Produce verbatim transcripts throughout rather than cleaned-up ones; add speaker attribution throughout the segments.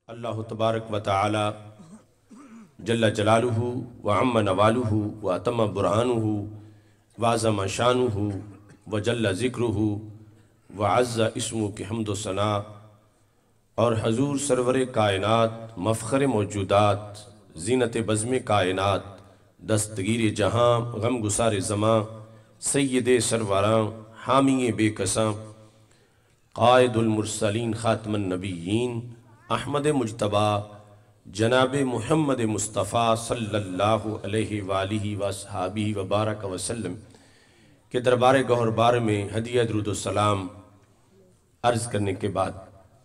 Speaker 1: अल्लाह तबारक व तआला जल्ल जलालुहु व अम्म नवालुहु व अतम बुरहानुहु व अज़म शानुहु व जल्ल ज़िक्रुहु व अज़्ज़ इस्मुहु की हम्द व सना और हजूर सरवर कायनात मफ़ख़र मौजूदात ज़ीनत बज़्म कायनात दस्तगीर जहाँ गम गुसार ज़मां सय्यद सरवरां हामी बेकसां क़ाइदुल मुरसलीन ख़ातमुन नबिय्यीन अहमद मुज्तबा जनाब मुहम्मद मुस्तफ़ा सल्लल्लाहु अलैहि वालिहि वसहाबिहि व बारक वसल्लम के दरबार गौहरबार में हदिया दुरूद व सलाम अर्ज़ करने के बाद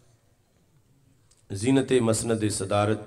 Speaker 1: ज़ीनत मसनद सदारत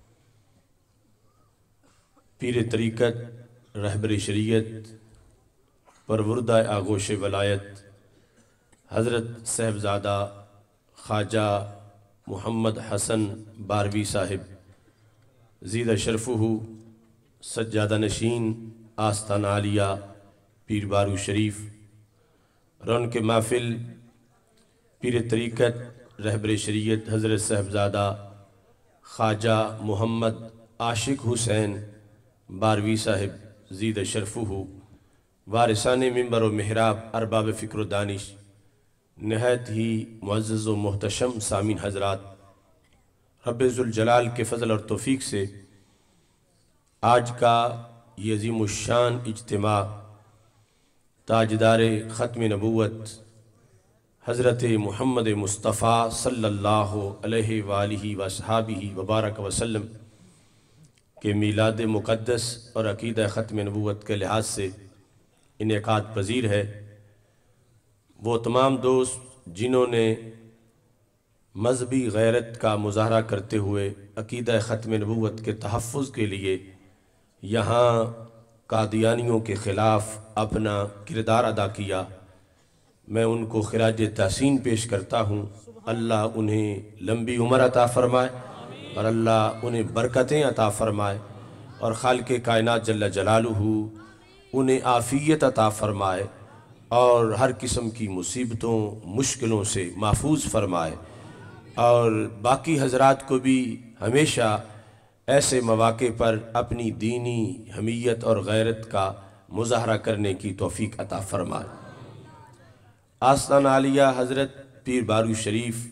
Speaker 1: पीर तरीक़त रहबर शरीयत परवरदा आगोश वलायत हज़रत साहबज़ादा ख्वाजा मोहम्मद हसन बारवी साहिब ज़ीद शरफ़ुहु सज्जादा नशीन आस्तान आलिया पीर बारू शरीफ रौन के महफ़िल पीर तरीक़त रहबर शरीयत हज़रत साहबज़ादा ख्वाजा मोहम्मद आशिक हुसैन बारवी साहिब ज़ीद शरफ़ुहु वारिसाने मिंबर व मेहराब अरबाब फ़िक्र दानिश नहायत ही मुअज़्ज़ज़ व मुहतशम सामीन हज़रात, रब्बे ज़ुल जलाल के फ़ज़ल और तौफ़ीक़ से आज का ये अज़ीमुश्शान इज्तिमा ताजदार ख़त्म नबूवत हज़रत मुहम्मद मुस्तफ़ा सल्लल्लाहु अलैहि वालिहि वसहाबिहि व बारक वसल्लम के मीलाद मुक़द्दस और अक़ीदा ख़त्म नबूवत के लिहाज से इनेकाद पज़ीर है। वो तमाम दोस्त जिन्होंने मज़हबी गैरत का मुज़ाहरा करते हुए अक़ीदा ख़त्म नबूवत के तहफ़्फ़ुज़ के लिए यहाँ कादियानियों के ख़िलाफ़ अपना किरदार अदा किया, मैं उनको ख़िराज तहसीन पेश करता हूँ। अल्लाह उन्हें लंबी उम्र अता फ़रमाए और अल्लाह उन्हें बरकतें अता फ़रमाए और खालिक़े कायनात जल्ल जलालुहु उन्हें आफ़ियत अता फ़रमाए और हर किस्म की मुसीबतों मुश्किलों से महफूज फरमाए और बाकी हजरात को भी हमेशा ऐसे मौक़े पर अपनी दीनी हमीयत और गैरत का मुज़ाहरा करने की तौफ़ीक़ अता फ़रमाए। आस्तान आलिया हज़रत पीर बारू शरीफ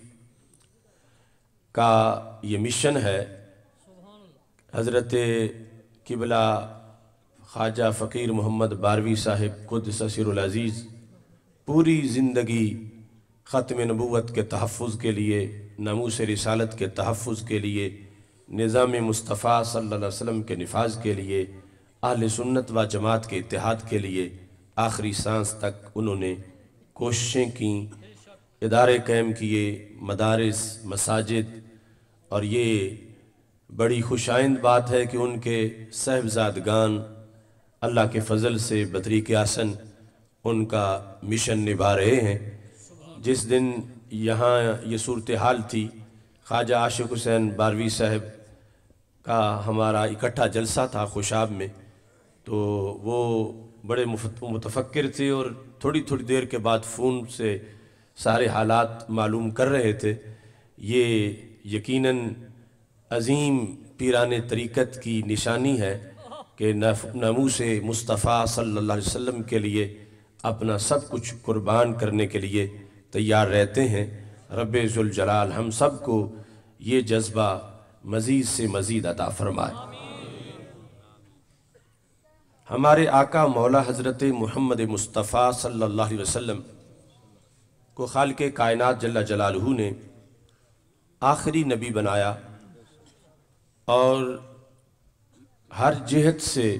Speaker 1: का ये मिशन है। हज़रत किबला ख्वाजा फ़कीर मोहम्मद बारवी साहिब क़ुद्दस सिरुल अज़ीज़ पूरी ज़िंदगी ख़त्म नबूवत के तहफ़्फ़ुज़ के लिए, नामूस रिसालत के तहफ़्फ़ुज़ के लिए, निज़ाम मुस्तफ़ा सल्लल्लाहु अलैहि वसल्लम के निफ़ाज़ के लिए, अहले सुन्नत व जमात के इत्तिहाद के लिए आखिरी सांस तक उन्होंने कोशिशें की, इदारे क़ायम किए, मदारिस मसाजिद। और ये बड़ी खुशाइंद बात है कि उनके साहिबज़ादगान अल्लाह के फ़ज़ल से बतरीक़ आसन उनका मिशन निभा रहे हैं। जिस दिन यहाँ ये सूरत हाल थी, ख्वाजा आशिक हुसैन बारवी साहब का हमारा इकट्ठा जलसा था खुशाब में, तो वो बड़े मुतफ़क्किर थे और थोड़ी थोड़ी देर के बाद फ़ोन से सारे हालात मालूम कर रहे थे। ये यकीनन अज़ीम पीराने तरीक़त की निशानी है कि नामूस मुस्तफ़ा सल्लल्लाहु अलैहि वसल्लम के लिए अपना सब कुछ कुर्बान करने के लिए तैयार रहते हैं। रब्बे ज़ुल जलाल हम सब को ये जज्बा मज़ीद से मज़ीद अता फ़रमाए। हमारे आका मौला हज़रत मुहम्मद मुस्तफ़ा सल्लल्लाहु अलैहि वसल्लम को खालिक़े कायनात जल्ल जलालुहु ने आखिरी नबी बनाया और हर जिहत से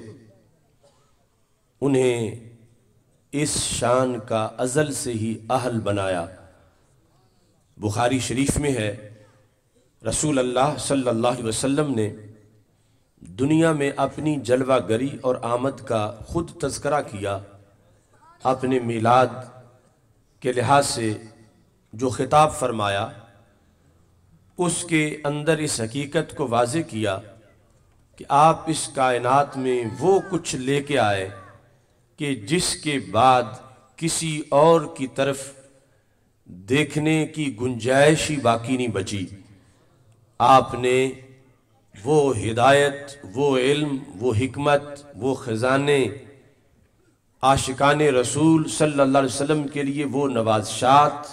Speaker 1: उन्हें इस शान का अज़ल से ही अहल बनाया। बुखारी शरीफ में है, रसूल अल्लाह सल्लल्लाहु अलैहि वसल्लम ने दुनिया में अपनी जलवागरी और आमद का खुद तज़किरा किया। अपने मिलाद के लिहाज से जो खिताब फरमाया उसके अंदर इस हकीकत को वाज़े किया कि आप इस कायनात में वो कुछ लेके आए कि जिसके बाद किसी और की तरफ देखने की गुंजाइश ही बाकी नहीं बची। आपने वो हिदायत, वो इल्म, वो हिकमत, वो ख़ज़ाने आशिकाने रसूल सल्लल्लाहु अलैहि वसल्लम के लिए वो नवाज़शात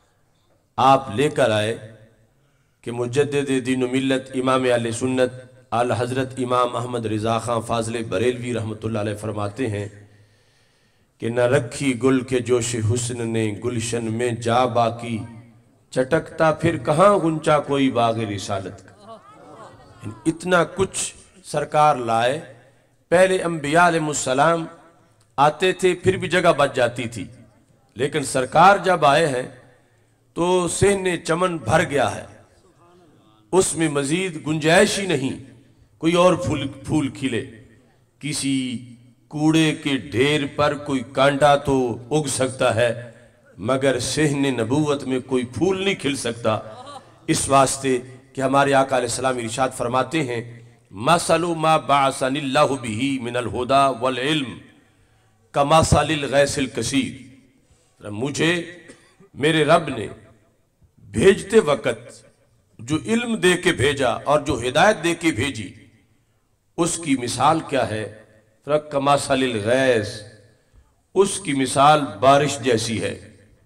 Speaker 1: आप लेकर आए कि मुजद्दिद दीन व मिल्लत इमाम अहले सुन्नत आला हज़रत इमाम अहमद रिज़ा खां फ़ाज़िल बरेलवी रहमतुल्लाह अलैह फरमाते हैं कि न रखी गुल के जोश हुस्न ने गुलशन में जा बाकी, चटकता फिर कहाँ गुंचा कोई बाग़ रिसालत का। इतना कुछ सरकार लाए। पहले अंबिया अलैहिस्सलाम आते थे फिर भी जगह बच जाती थी, लेकिन सरकार जब आए हैं तो सेहने चमन भर गया है, उसमें मजीद गुंजाइश ही नहीं कोई और फूल फूल खिले। किसी कूड़े के ढेर पर कोई कांटा तो उग सकता है, मगर सेहने नबूवत में कोई फूल नहीं खिल सकता। इस वास्ते कि हमारे आका अलैहिस्सलाम इरशाद फरमाते हैं, मसलु मा बअसनिल्लाहु बिही मिनल हुदा वल इल्म कमसलिल गैसिल कसीर। मुझे मेरे रब ने भेजते वक्त जो इल्म दे के भेजा और जो हिदायत दे के भेजी, उसकी मिसाल क्या है? कमसलिल गैस, उसकी मिसाल बारिश जैसी है।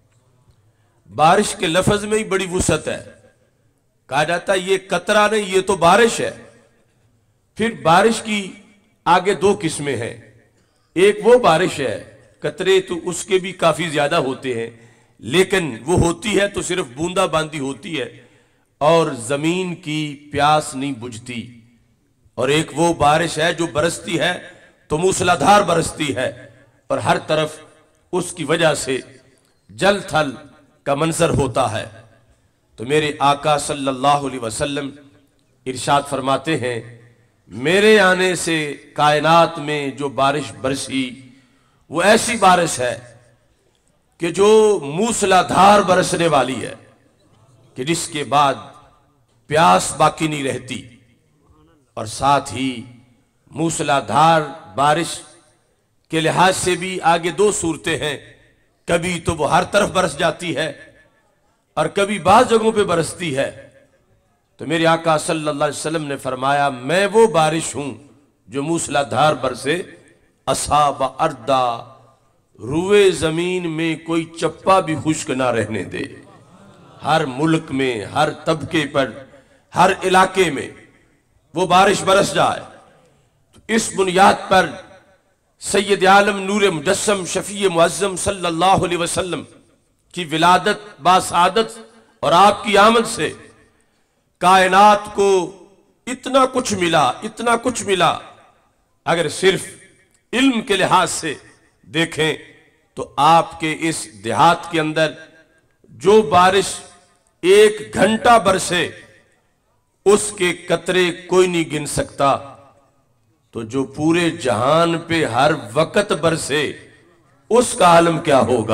Speaker 1: बारिश के लफ्ज में ही बड़ी वुसअत है। कहा जाता है ये कतरा नहीं, ये तो बारिश है। फिर बारिश की आगे दो किस्में हैं। एक वो बारिश है, कतरे तो उसके भी काफी ज्यादा होते हैं, लेकिन वो होती है तो सिर्फ बूंदा बांदी होती है और जमीन की प्यास नहीं बुझती। और एक वो बारिश है जो बरसती है तो मूसलाधार बरसती है और हर तरफ उसकी वजह से जल थल का मंजर होता है। तो मेरे आका सल्लल्लाहु अलैहि वसल्लम इरशाद फरमाते हैं, मेरे आने से कायनात में जो बारिश बरसी वो ऐसी बारिश है कि जो मूसलाधार बरसने वाली है, कि जिसके बाद प्यास बाकी नहीं रहती। और साथ ही मूसलाधार बारिश के लिहाज से भी आगे दो सूरतें हैं। कभी तो वो हर तरफ बरस जाती है और कभी बाज़ जगहों पे बरसती है। तो मेरे आका सल्लल्लाहु अलैहि वसल्लम ने फरमाया, मैं वो बारिश हूं जो मूसलाधार बरसे, असाब अर्दा, रुए जमीन में कोई चप्पा भी खुश्क ना रहने दे। हर मुल्क में, हर तबके पर, हर इलाके में वो बारिश बरस जाए। तो इस बुनियाद पर सैयद आलम नूर मुजस्सम शफी मुअज्जम सल्लल्लाहु अलैहि वसल्लम की विलादत बासादत और आपकी आमद से कायनात को इतना कुछ मिला, इतना कुछ मिला। अगर सिर्फ इल्म के लिहाज से देखें तो आपके इस देहात के अंदर जो बारिश एक घंटा बरसे उसके कतरे कोई नहीं गिन सकता, तो जो पूरे जहान पे हर वक्त बरसे उसका आलम क्या होगा।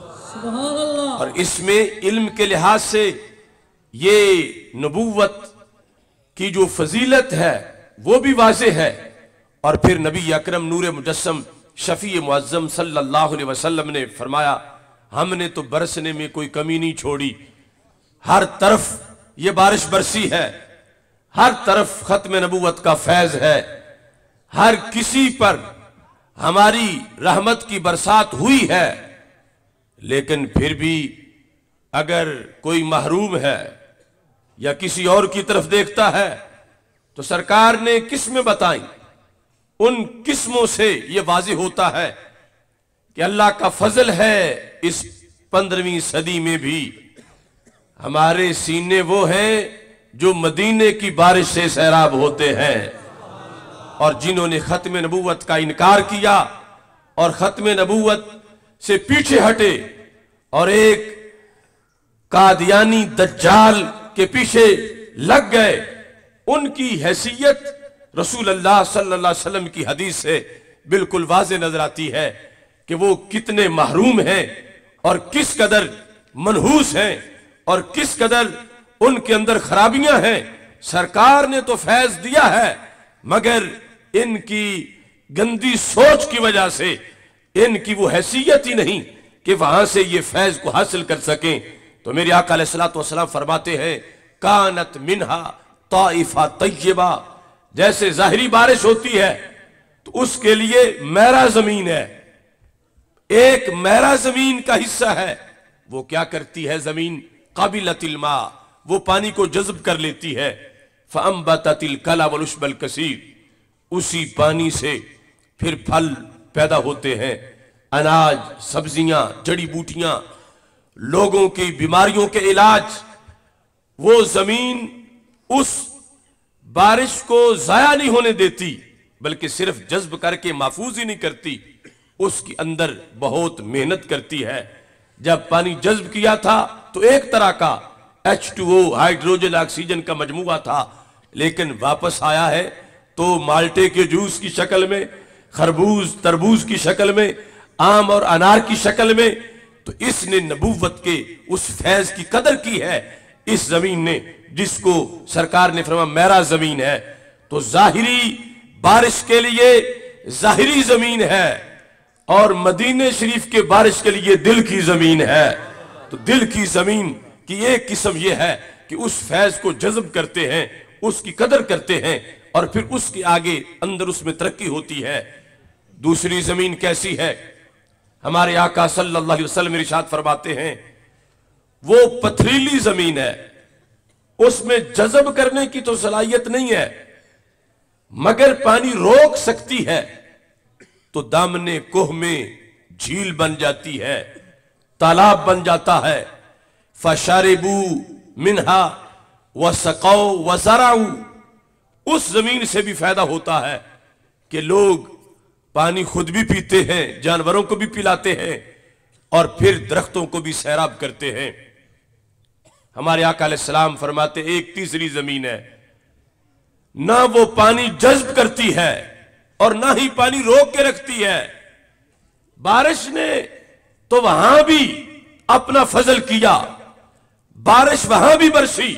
Speaker 1: और इसमें इल्म के लिहाज से ये नबूवत की जो फजीलत है वो भी वाज़े है। और फिर नबी अकरम नूर मुजस्सम शफी मुअज्जम सल्लल्लाहु अलैहि वसल्लम ने फरमाया, हमने तो बरसने में कोई कमी नहीं छोड़ी, हर तरफ ये बारिश बरसी है, हर तरफ खत्म नबूवत का फैज है, हर किसी पर हमारी रहमत की बरसात हुई है। लेकिन फिर भी अगर कोई महरूम है या किसी और की तरफ देखता है तो सरकार ने किस्में बताई। उन किस्मों से यह वाज़ेह होता है कि अल्लाह का फजल है। इस पंद्रहवीं सदी में भी हमारे सीने वो हैं जो मदीने की बारिश से सैराब होते हैं। और जिन्होंने खत्म नबूवत का इनकार किया और खत्म नबूवत से पीछे हटे और एक कादियानी दज्जाल के पीछे लग गए, उनकी हैसियत रसूल अल्लाह सल्लल्लाहु अलैहि वसल्लम की हदीस से बिल्कुल वाज़ेह नजर आती है कि वो कितने महरूम हैं और किस कदर मनहूस हैं और किस कदर उनके अंदर खराबियां हैं। सरकार ने तो फैज दिया है, मगर इनकी गंदी सोच की वजह से इनकी वो हैसियत ही नहीं कि वहां से ये फैज को हासिल कर सकें। तो मेरे आका अलैहिस्सलातु वस्सलाम फरमाते हैं, कानत मिनहा ताइफा तय्यबा, जैसे जाहिरी बारिश होती है तो उसके लिए मैरा जमीन है, एक मैरा जमीन का हिस्सा है, वो क्या करती है जमीन, काबिलतिल मा, वो पानी को जज्ब कर लेती है। फअंबततिल कला वल उश्बल कसीर, उसी पानी से फिर फल पैदा होते हैं, अनाज, सब्जियां, जड़ी बूटियां, लोगों की बीमारियों के इलाज। वो जमीन उस बारिश को जाया नहीं होने देती, बल्कि सिर्फ जज्ब करके महफूज ही नहीं करती, उसके अंदर बहुत मेहनत करती है। जब पानी जज्ब किया था तो एक तरह का H two O hydrogen oxygen का मजमुआ था, लेकिन वापस आया है तो माल्टे के जूस की शक्ल में, खरबूज तरबूज की शक्ल में, आम और अनार की शक्ल में। तो इसने नबूवत के उस फैज की कदर की है इस जमीन ने, जिसको सरकार ने फरमाया मेरा जमीन है। तो जाहिरी बारिश के लिए जाहिरी जमीन है और मदीने शरीफ के बारिश के लिए दिल की जमीन है। तो दिल की जमीन की एक किस्म यह है कि उस फैज को जज्ब करते हैं, उसकी कदर करते हैं और फिर उसके आगे अंदर उसमें तरक्की होती है। दूसरी जमीन कैसी है, हमारे आका सल्लल्लाहु अलैहि वसल्लम इरशाद फरमाते हैं वो पथरीली जमीन है, उसमें जज्ब करने की तो सलाहियत नहीं है, मगर पानी रोक सकती है। तो दामने कोह में झील बन जाती है, तालाब बन जाता है। फशारिबू मिनहा व सकाओ व ज़राऊ, उस जमीन से भी फायदा होता है कि लोग पानी खुद भी पीते हैं, जानवरों को भी पिलाते हैं और फिर दरख्तों को भी सैराब करते हैं। हमारे आका अलैहिस्सलाम फरमाते एक तीसरी जमीन है, ना वो पानी जज्ब करती है और ना ही पानी रोक के रखती है। बारिश ने तो वहां भी अपना फजल किया, बारिश वहां भी बरसी,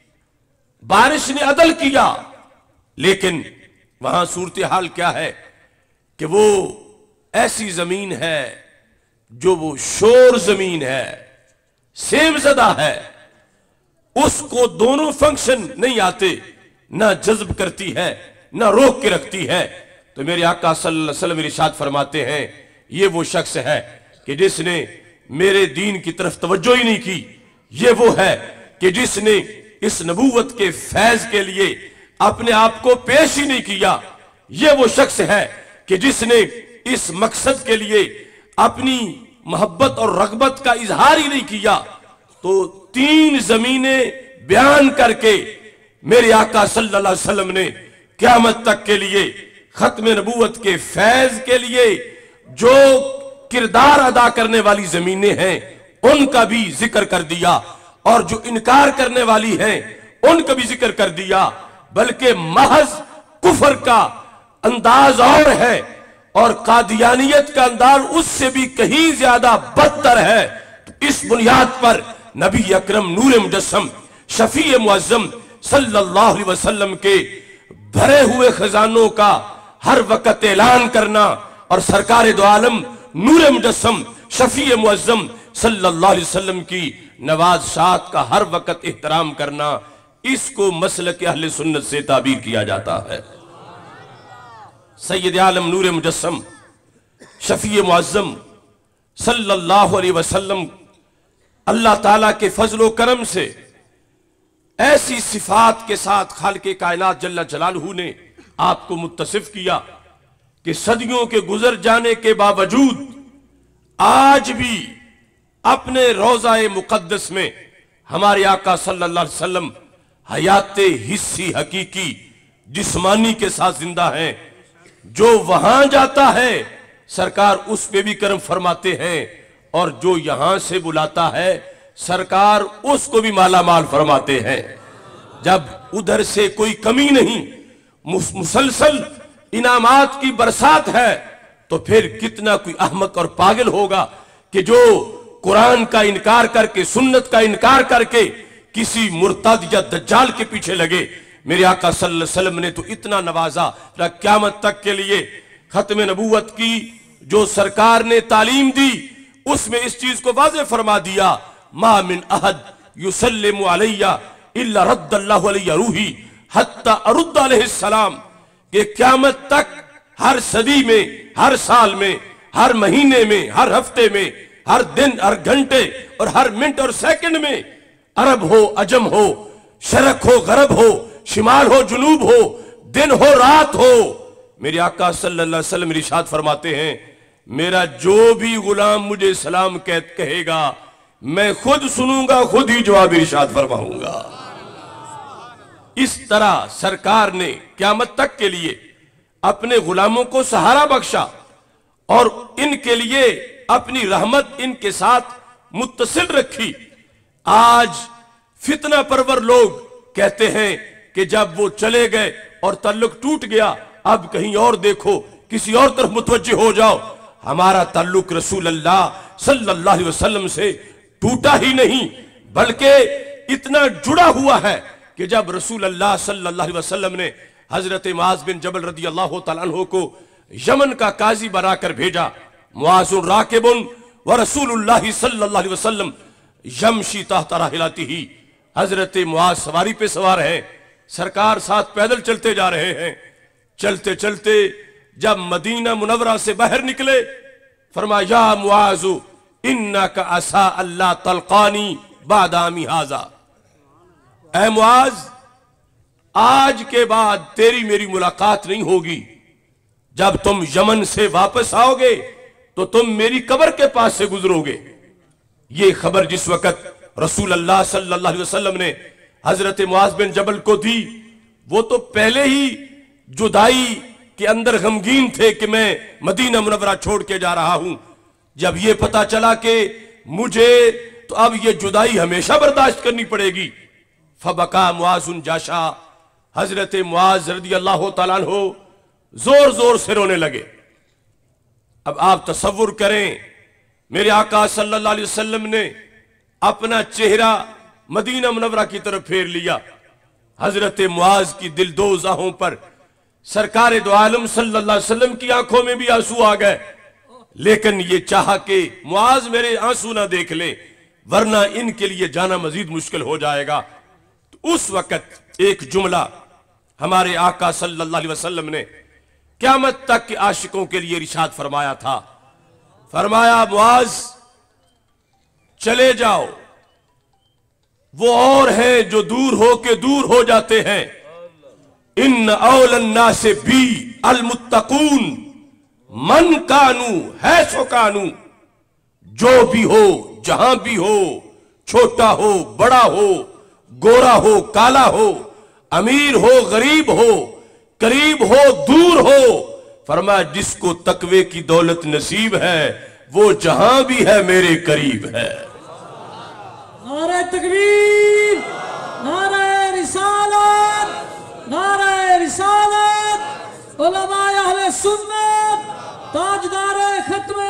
Speaker 1: बारिश ने अदल किया, लेकिन वहां सूरत हाल क्या है कि वो ऐसी जमीन है जो वो शोर जमीन है, सेमजदा है, उसको दोनों फंक्शन नहीं आते, ना जज्ब करती है ना रोक के रखती है। तो मेरे आका सल्लल्लाहु अलैहि वसल्लम इरशाद फरमाते हैं ये वो शख्स है कि जिसने मेरे दीन की तरफ तवज्जो ही नहीं की, ये वो है कि जिसने इस नबूवत के फैज के लिए अपने आप को पेश ही नहीं किया, ये वो शख्स है कि जिसने इस मकसद के लिए अपनी मोहब्बत और रगबत का इजहार ही नहीं किया। तो तीन जमीनें बयान करके मेरे आका सल्लल्लाहु अलैहि वसल्लम ने क़यामत तक के लिए खत्म नबूवत के फैज के लिए जो किरदार अदा करने वाली जमीनें हैं उनका भी जिक्र कर दिया और जो इनकार करने वाली हैं उनका भी जिक्र कर दिया। बल्कि महज कुफर का अंदाज और है और कादियानियत का अंदाज उससे भी कहीं ज्यादा बदतर है। तो इस बुनियाद पर नबी अकरम नूर मुजस्सम शफी मुअज्जम सल्लल्लाहु अलैहि वसल्लम के भरे हुए खजानों का हर वक्त ऐलान करना और सरकार दो आलम नूर मुजस्सम शफी मुअज्जम सल्लल्लाहु अलैहि वसल्लम की नवाज़शात का हर वक्त एहतराम करना, इसको मसलक अहले सुन्नत से ताबीर किया जाता है। सैयद आलम नूर मुजस्सम शफी मुअज्जम सल्लल्लाहु अलैहि वसल्लम अल्लाह ताला के फजलो करम से ऐसी सिफात के साथ खालिक़े कायनात जल्ल जलालहू ने आपको मुत्तसिफ किया कि सदियों के गुजर जाने के बावजूद आज भी अपने रोज़ाए मुक़द्दस में हमारे आका सल्लल्लाहु अलैहि वसल्लम हयाते हिस्सी हकीकी जिस्मानी के साथ जिंदा हैं। जो वहां जाता है सरकार उस पे भी करम फरमाते हैं और जो यहां से बुलाता है सरकार उसको भी माला माल फरमाते हैं। जब उधर से कोई कमी नहीं, मुसलसल इनामात की बरसात है, तो फिर कितना कोई अहमक और पागल होगा कि जो कुरान का इनकार करके, सुन्नत का इनकार करके किसी मुर्तद या दज्जाल के पीछे लगे। मेरे आका सल्लल्लाहु अलैहि वसल्लम ने तो इतना नवाजा, क़यामत तक के लिए खत्म नबूवत की जो सरकार ने तालीम दी उसमें इस चीज को वाज़ेह फरमा दिया, मा मिन अहद युसल्लिमु अलैया इल्ला रद्दल्लाहु अलैया रूही, हत्ता अरुद अलैहिस्सलाम के क़यामत तक हर सदी में, हर साल में, हर महीने में, हर हफ्ते में, हर दिन, हर घंटे और हर मिनट और सेकंड में, अरब हो, अजम हो, शरक हो, गरब हो, शिमाल हो, जुनूब हो, दिन हो, रात हो, मेरे आका सल्लल्लाहु अलैहि वसल्लम इरशाद फरमाते हैं, मेरा जो भी गुलाम मुझे सलाम कह कहेगा मैं खुद सुनूंगा, खुद ही जवाब इरशाद फरमाऊंगा। इस तरह सरकार ने क़यामत तक के लिए अपने गुलामों को सहारा बख्शा और इनके लिए अपनी रहमत इनके साथ मुत्तसिल रखी। आज फितना परवर लोग कहते हैं कि जब वो चले गए और ताल्लुक टूट गया, अब कहीं और देखो, किसी और तरफ मुतवज्जे हो जाओ। हमारा ताल्लुक रसूल अल्लाह सल्लल्लाहु अलैहि वसल्लम से टूटा ही नहीं, बल्कि इतना जुड़ा हुआ है कि जब रसूल अल्लाह सल्लल्लाहु अलैहि वसल्लम ने हजरत मुआज बिन जबल रदी अल्लाह तआला अन्हु को यमन का काजी बनाकर भेजा, मुआजुन राकिबुन व रसूलुल्लाह सल्लल्लाहु अलैहि वसल्लम यमशी तहत राहिलतिही, हजरत मुआज सवारी पे सवार हैं, सरकार साथ पैदल चलते जा रहे हैं। चलते चलते जब मदीना मुनव्वरा से बाहर निकले, फरमाया या मुआजु इन्नका असा अल्लाह तलकानी बादामी हाजा, ऐ मुआज आज के बाद तेरी मेरी मुलाकात नहीं होगी। जब तुम यमन से वापस आओगे तो तुम मेरी कब्र के पास से गुजरोगे। ये खबर जिस वक्त रसूल अल्लाह सल्लल्लाहु अलैहि वसल्लम ने हजरत मुआज बिन जबल को दी, वो तो पहले ही जुदाई के अंदर गमगीन थे कि मैं मदीना मुनव्वरा छोड़ के जा रहा हूं। जब ये पता चला कि मुझे तो अब ये जुदाई हमेशा बर्दाश्त करनी पड़ेगी, फबका मुआजुन जाशा, हजरत मुआज रदी अल्लाह तआला अन्हु जोर जोर से रोने लगे। अब आप तसव्वुर करें, मेरे आका सल्लल्लाहु अलैहि वसल्लम ने अपना चेहरा मदीना मुनव्वरा की तरफ फेर लिया। हजरत मुआज की दिल दो जाहों पर सरकार दो आलम सल्लल्लाहु अलैहि वसल्लम की आंखों में भी आंसू आ गए, लेकिन ये चाहा कि मुआज मेरे आंसू ना देख ले, वरना इनके लिए जाना मजीद मुश्किल हो जाएगा। तो उस वक्त एक जुमला हमारे आका सल्लल्लाहु अलैहि वसल्लम ने क़यामत तक के आशिकों के लिए इरशाद फरमाया था। फरमाया मुआज चले जाओ, वो और हैं जो दूर हो के दूर हो जाते हैं। इन औलन्ना से भी अलमुत्तकून मन कानू है सो कानू, जो भी हो, जहां भी हो, छोटा हो, बड़ा हो, गोरा हो, काला हो, अमीर हो, गरीब हो, करीब हो, दूर हो, फरमाया जिसको तकवे की दौलत नसीब है वो जहां भी है मेरे करीब है।
Speaker 2: नारे तकबीर, नारे रिसालत, नारे रिसालत, उलमाए अहले सुन्नत, ताजदारे खत्म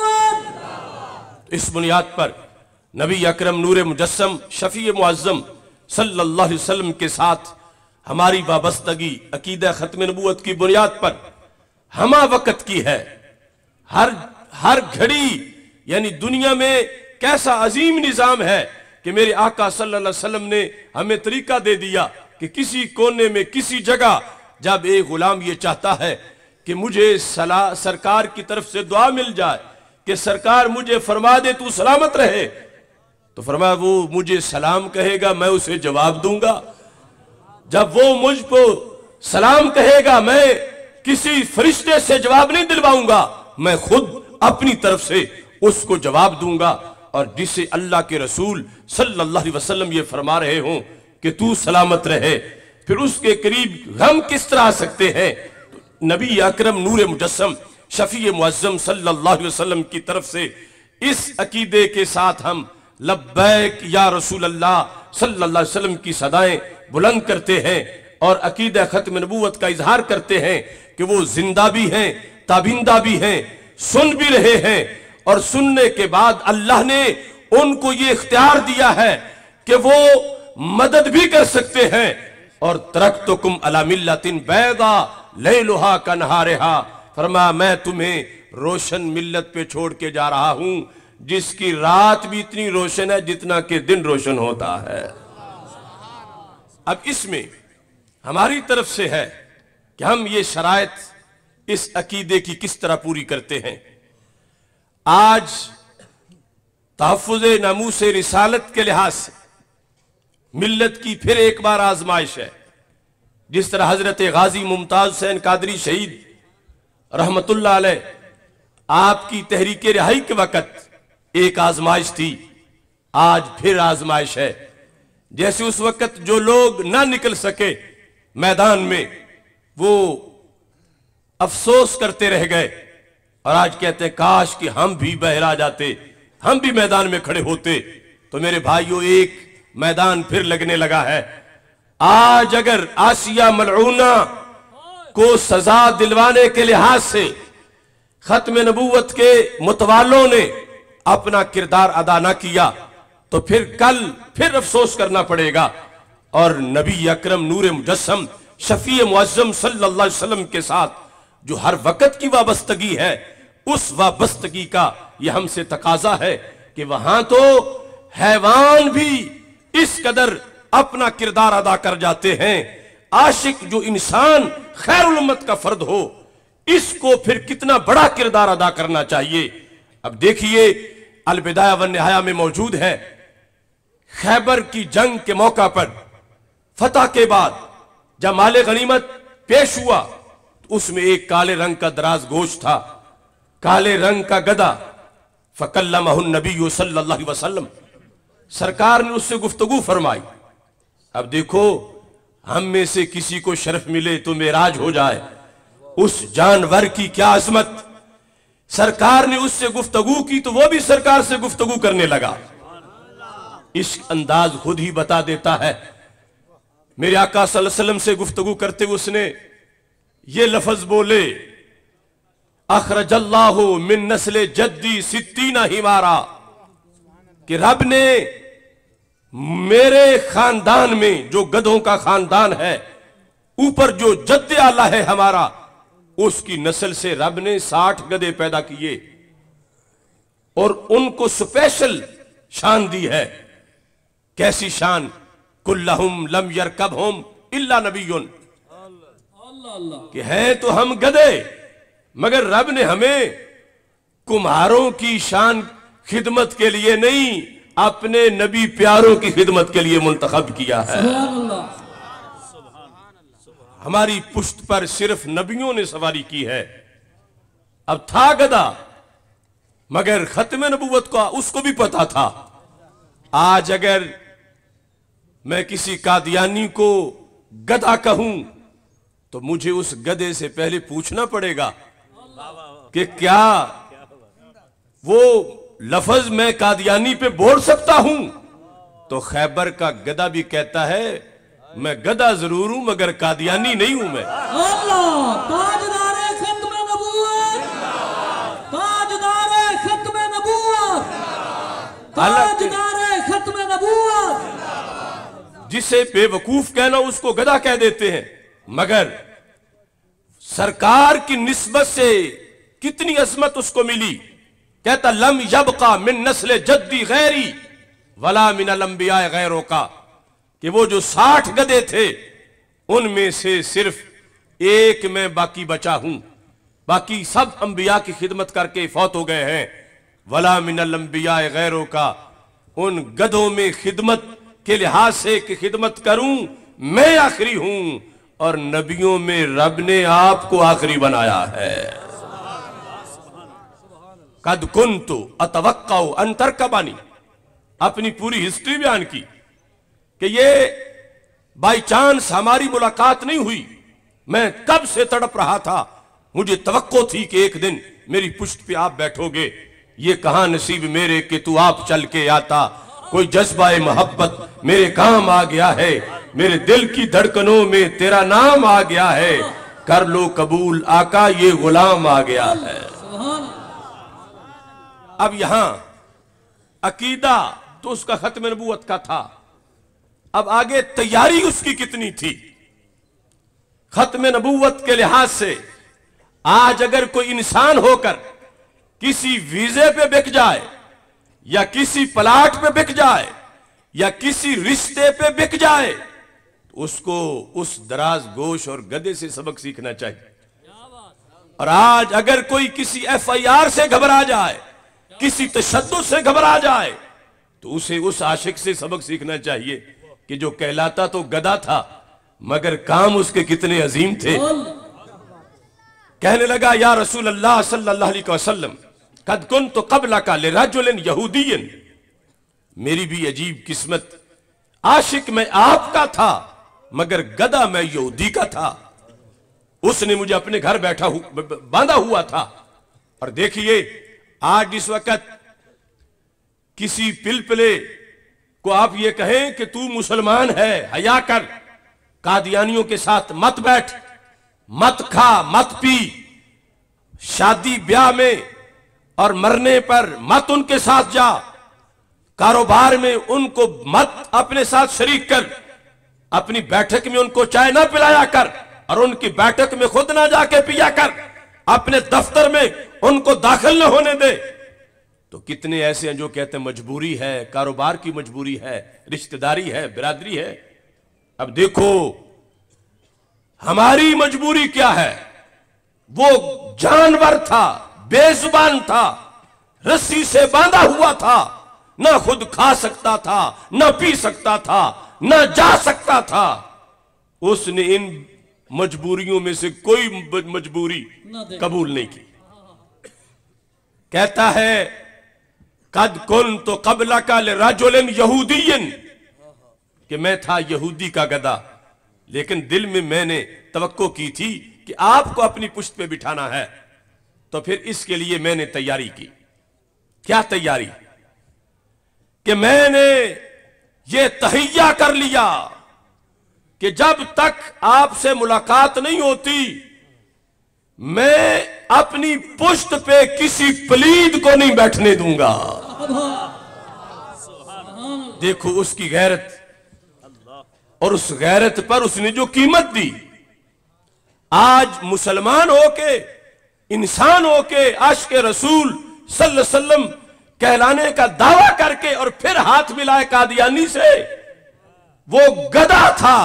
Speaker 2: नबूवत।
Speaker 1: इस बुनियाद पर नबी अकरम नूरे मुजस्सम शफी मुअज्जम सल्लल्लाहु अलैहि वसल्लम के साथ हमारी वाबस्तगी अकीदा खत्म नबूवत की बुनियाद पर हमा वक्त की है। हर हर घड़ी यानी दुनिया में कैसा अजीम निजाम है कि मेरे आका सल्लल्लाहु अलैहि वसल्लम ने हमें तरीका दे दिया कि किसी कोने में, किसी जगह जब एक गुलाम ये चाहता है कि मुझे सला सरकार की तरफ से दुआ मिल जाए कि सरकार मुझे फरमा दे तू सलामत रहे, तो फरमाया वो मुझे सलाम कहेगा मैं उसे जवाब दूंगा। जब वो मुझ को सलाम कहेगा मैं किसी फरिश्ते से जवाब नहीं दिलवाऊंगा, मैं खुद अपनी तरफ से उसको जवाब दूंगा। और जिसे अल्लाह के रसूल सल्लल्लाहु अलैहि वसल्लम ये फरमा रहे हों कि तू सलामत रहे, फिर उसके करीब हम किस तरह आ सकते हैं। तो नबी अकरम नूरे मुजस्सम शफी मुअज्जम सल्लल्लाहु अलैहि वसल्लम की तरफ से इस अकीदे के साथ हम लब्बैक या रसूल अल्लाह सल्लल्लाहु अलैहि वसल्लम की सदाएं बुलंद करते हैं और अकीदा खत्म नबूवत का इजहार करते हैं कि वो जिंदा भी हैं, ताबिंदा भी हैं, सुन भी रहे हैं, और सुनने के बाद अल्लाह ने उनको ये इख्तियार दिया है कि वो मदद भी कर सकते हैं। और तरक्तुकुम अला मिल्लतिन बैदा लैलुहा कनहारिहा, फरमाया मैं तुम्हें रोशन मिल्लत पे छोड़ के जा रहा हूं जिसकी रात भी इतनी रोशन है जितना कि दिन रोशन होता है। अब इसमें हमारी तरफ से है कि हम ये शराइत इस अकीदे की किस तरह पूरी करते हैं। आज तहफ़्फ़ुज़ नामूस रिसालत के लिहाज से मिल्लत की फिर एक बार आजमाइश है। जिस तरह हजरत गाजी मुमताज हुसैन कादरी शहीद रहमतुल्लाह अलैह आपकी तहरीक रिहाई के वक़्त एक आजमाइश थी, आज फिर आजमाइश है। जैसे उस वक़्त जो लोग ना निकल सके मैदान में, वो अफसोस करते रह गए और आज कहते हैं काश कि हम भी बहरा जाते, हम भी मैदान में खड़े होते। तो मेरे भाइयों, एक मैदान फिर लगने लगा है। आज अगर आसिया मलऊना को सजा दिलवाने के लिहाज से खत्म नबूवत के मुतवालों ने अपना किरदार अदा ना किया तो फिर कल फिर अफसोस करना पड़ेगा। और नबी अकरम नूर मुजस्सम शफी मुअज़्ज़म सल्लल्लाहु अलैहि वसल्लम के साथ जो हर वक्त की वाबस्तगी है, उस वाबस्तगी का यह हमसे तकाजा है कि वहां तो हैवान भी इस कदर अपना किरदार अदा कर जाते हैं। आशिक जो इंसान खैरुल उम्मत का फर्द हो, इसको फिर कितना बड़ा किरदार अदा करना चाहिए। अब देखिए, अल बिदाया व निहाया में मौजूद है, खैबर की जंग के मौका पर फतह के बाद जब माले गनीमत पेश हुआ तो उसमें एक काले रंग का दराज गोश्त था, काले रंग का गदा। फकल्लमहु नबी सल्लल्लाहु अलैहि वसल्लम, सरकार ने उससे गुफ्तगू फरमाई। अब देखो, हम में से किसी को शर्फ मिले तो मेराज हो जाए, उस जानवर की क्या अजमत। सरकार ने उससे गुफ्तगू की तो वो भी सरकार से गुफ्तगू करने लगा। इस अंदाज खुद ही बता देता है। मेरे आका सल्लल्लाहु अलैहि वसल्लम से गुफ्तगू करते हुए उसने ये लफ्ज बोले, अखरजल्लाहु मिन नस्ल जद्दी सित्तीना हिमारा, कि रब ने मेरे खानदान में जो गधों का खानदान है, ऊपर जो जद्द आला है हमारा, उसकी नस्ल से रब ने साठ गधे पैदा किए और उनको स्पेशल शान दी है। कैसी शान? कुल्लहुम लम यरकबहुम इल्ला नबियुन, कि हैं तो हम गधे मगर रब ने हमें कुम्हारों की शान खिदमत के लिए नहीं, अपने नबी प्यारों की खिदमत के लिए मुंतखब किया है। हमारी पुश्त पर सिर्फ नबियों ने सवारी की है। अब था गधा मगर खत्म नबूवत का उसको भी पता था। आज अगर मैं किसी कादियानी को गधा कहूं तो मुझे उस गधे से पहले पूछना पड़ेगा कि क्या वो लफ्ज मैं कादियानी पे बोल सकता हूं। तो खैबर का गधा भी कहता है, मैं गधा जरूर हूं मगर कादियानी नहीं हूं मैं।
Speaker 2: अल्लाह, ताजदारे खत्म नबूवत, ताजदारे खत्म नबूवत, ताजदारे खत्म नबूवत।
Speaker 1: जिसे बेवकूफ कहना उसको गधा कह देते हैं, मगर सरकार की निस्बत से कितनी अजमत उसको मिली। कहता लम यबका मिन नस्ल जद्दी गैरी वला मिन अल अंबिया गैरों का, कि वो जो साठ गधे थे उनमें से सिर्फ एक मैं बाकी बचा हूं, बाकी सब अंबिया की खिदमत करके फौत हो गए हैं। वला मिन अल अंबिया गैरों का, उन गधों में खिदमत के लिहाज से कि खिदमत करूं मैं आखिरी हूं, और नबियों में रब ने आपको आखिरी बनाया है। कद कुन्तु अतवक्कउ अन तरकबानी, अपनी पूरी हिस्ट्री बयान की कि ये बाई चांस हमारी मुलाकात नहीं हुई, मैं कब से तड़प रहा था, मुझे तवक्को थी कि एक दिन मेरी पुश्त पे आप बैठोगे। ये कहां नसीब मेरे कि तू आप चल के आता, कोई जज्बा मोहब्बत मेरे काम आ गया है, मेरे दिल की धड़कनों में तेरा नाम आ गया है, कर लो कबूल आका ये गुलाम आ गया है। अब यहां अकीदा तो उसका खत्म नबूवत का था, अब आगे तैयारी उसकी कितनी थी खत्म नबूवत के लिहाज से। आज अगर कोई इंसान होकर किसी वीजे पे बिक जाए या किसी प्लाट पे बिक जाए या किसी रिश्ते पे बिक जाए, उसको उस दराज गोश और गधे से सबक सीखना चाहिए। और आज अगर कोई किसी एफ आई आर से घबरा जाए, किसी तशद्दुद से घबरा जाए, तो उसे उस आशिक से सबक सीखना चाहिए कि जो कहलाता तो गधा था मगर काम उसके कितने अजीम थे। कहने लगा, या रसूल अल्लाह सल्लल्लाहु अलैहि वसल्लम, कद कुन्तु क़ब्लका लिरजुलिन यहूदिय्यन, मेरी भी अजीब किस्मत, आशिक मैं आपका था मगर गधा मैं यहूदी का था। उसने मुझे अपने घर बैठा हु, बांधा हुआ था। और देखिए आज इस वक्त किसी पिलपिले को आप ये कहें कि तू मुसलमान है, हया कर, कादियानियों के साथ मत बैठ, मत खा, मत पी, शादी ब्याह में और मरने पर मत उनके साथ जा, कारोबार में उनको मत अपने साथ शरीक कर, अपनी बैठक में उनको चाय ना पिलाया कर और उनकी बैठक में खुद ना जाके पिया कर, अपने दफ्तर में उनको दाखिल न होने दे। तो कितने ऐसे हैं जो कहते हैं मजबूरी है, कारोबार की मजबूरी है, रिश्तेदारी है, बिरादरी है। अब देखो हमारी मजबूरी क्या है। वो जानवर था, बेजुबान था, रस्सी से बांधा हुआ था, ना खुद खा सकता था, ना पी सकता था, ना जा सकता था। उसने इन मजबूरियों में से कोई मजबूरी कबूल नहीं की। कहता है, कद कुन्तु क़ब्लका लिरजुलिन यहूदिय्यन, कि मैं था यहूदी का गधा, लेकिन दिल में मैंने तवक्को की थी कि आपको अपनी पुश्त पे बिठाना है, तो फिर इसके लिए मैंने तैयारी की। क्या तैयारी? कि मैंने ये तहैया कर लिया कि जब तक आपसे मुलाकात नहीं होती मैं अपनी पुश्त पे किसी पलीद को नहीं बैठने दूंगा। देखो उसकी गैरत, और उस गैरत पर उसने जो कीमत दी। आज मुसलमान होके, इंसान होके, आशिक़ रसूल सल्लल्लाहु अलैहि वसल्लम कहलाने का दावा करके और फिर हाथ मिलाए कादियानी से, वो गधा था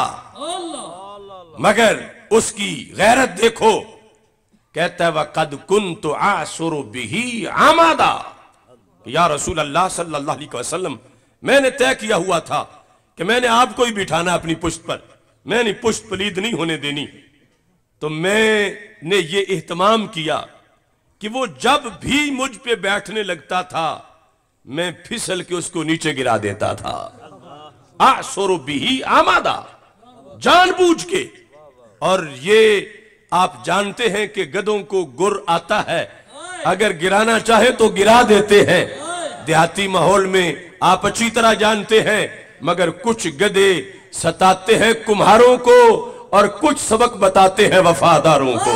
Speaker 1: मगर उसकी गैरत देखो। कहता है, वक़द कुन्तु आसुरु बिही आमादा, या रसूल अल्लाह सल्लल्लाहु अलैहि वसल्लम, मैंने तय किया हुआ था कि मैंने आपको ही बिठाना अपनी पुश्त पर, मैंने पुश्त पलीद नहीं होने देनी। तो मैंने ये एहतमाम किया कि वो जब भी मुझ पे बैठने लगता था मैं फिसल के उसको नीचे गिरा देता था। आसुरु बिही आमादा, जानबूझ के। और ये आप जानते हैं कि गधों को गुर आता है, अगर गिराना चाहे तो गिरा देते हैं। देहाती माहौल में आप अच्छी तरह जानते हैं, मगर कुछ गधे सताते हैं कुम्हारों को और कुछ सबक बताते हैं वफादारों को।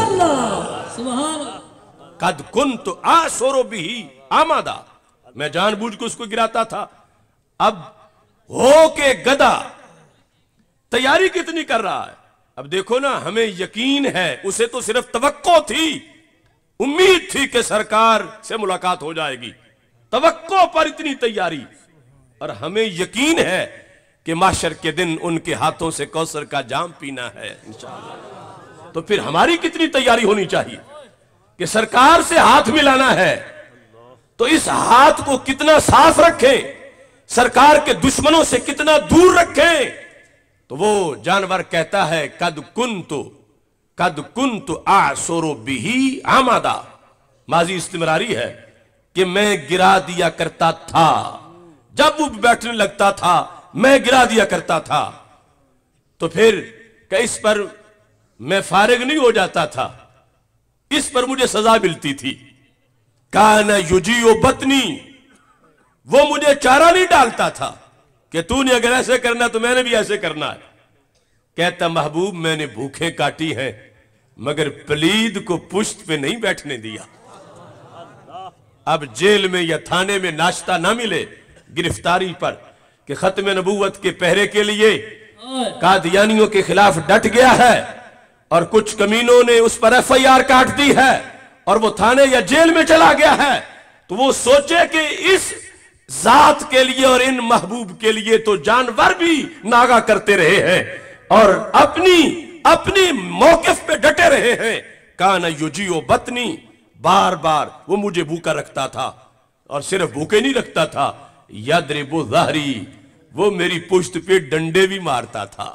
Speaker 1: कद कुन्तु आसुरु बिही आमादा, मैं जानबूझ के उसको गिराता था। अब हो के गधा तैयारी कितनी कर रहा है। अब देखो ना, हमें यकीन है, उसे तो सिर्फ तवक्को थी, उम्मीद थी कि सरकार से मुलाकात हो जाएगी, तवक्को पर इतनी तैयारी। और हमें यकीन है कि माशर के दिन उनके हाथों से कौसर का जाम पीना है इंशाअल्लाह। तो फिर हमारी कितनी तैयारी होनी चाहिए कि सरकार से हाथ मिलाना है, तो इस हाथ को कितना साफ रखें, सरकार के दुश्मनों से कितना दूर रखें। तो वो जानवर कहता है, कद कुन्तु कद कुन्तु आसुरु बिही आमादा, माजी इस्तिमरारी है कि मैं गिरा दिया करता था, जब वो बैठने लगता था मैं गिरा दिया करता था। तो फिर इस पर मैं फारिग नहीं हो जाता था, इस पर मुझे सजा मिलती थी। काना युजियो बतनी, वो मुझे चारा नहीं डालता था कि तूने अगर ऐसे करना तो मैंने भी ऐसे करना है। कहता, महबूब मैंने भूखे काटी हैं मगर पलीद को पुश्त पे नहीं बैठने दिया। अब जेल में या थाने में नाश्ता ना मिले गिरफ्तारी पर कि खत्म नबूवत के पहरे के लिए कादियानियों के खिलाफ डट गया है और कुछ कमीनों ने उस पर एफ आई आर काट दी है और वो थाने या जेल में चला गया है। तो वो सोचे कि इस जात के लिए और इन महबूब के लिए तो जानवर भी नागा करते रहे हैं, और अपनी अपनी मौकिफ पे डटे रहे हैं। काना युजियो बतनी, बार बार वो मुझे भूखा रखता था, और सिर्फ भूखे नहीं रखता था, यद्रिबु ज़हरी, वो मेरी पुश्त पे डंडे भी मारता था।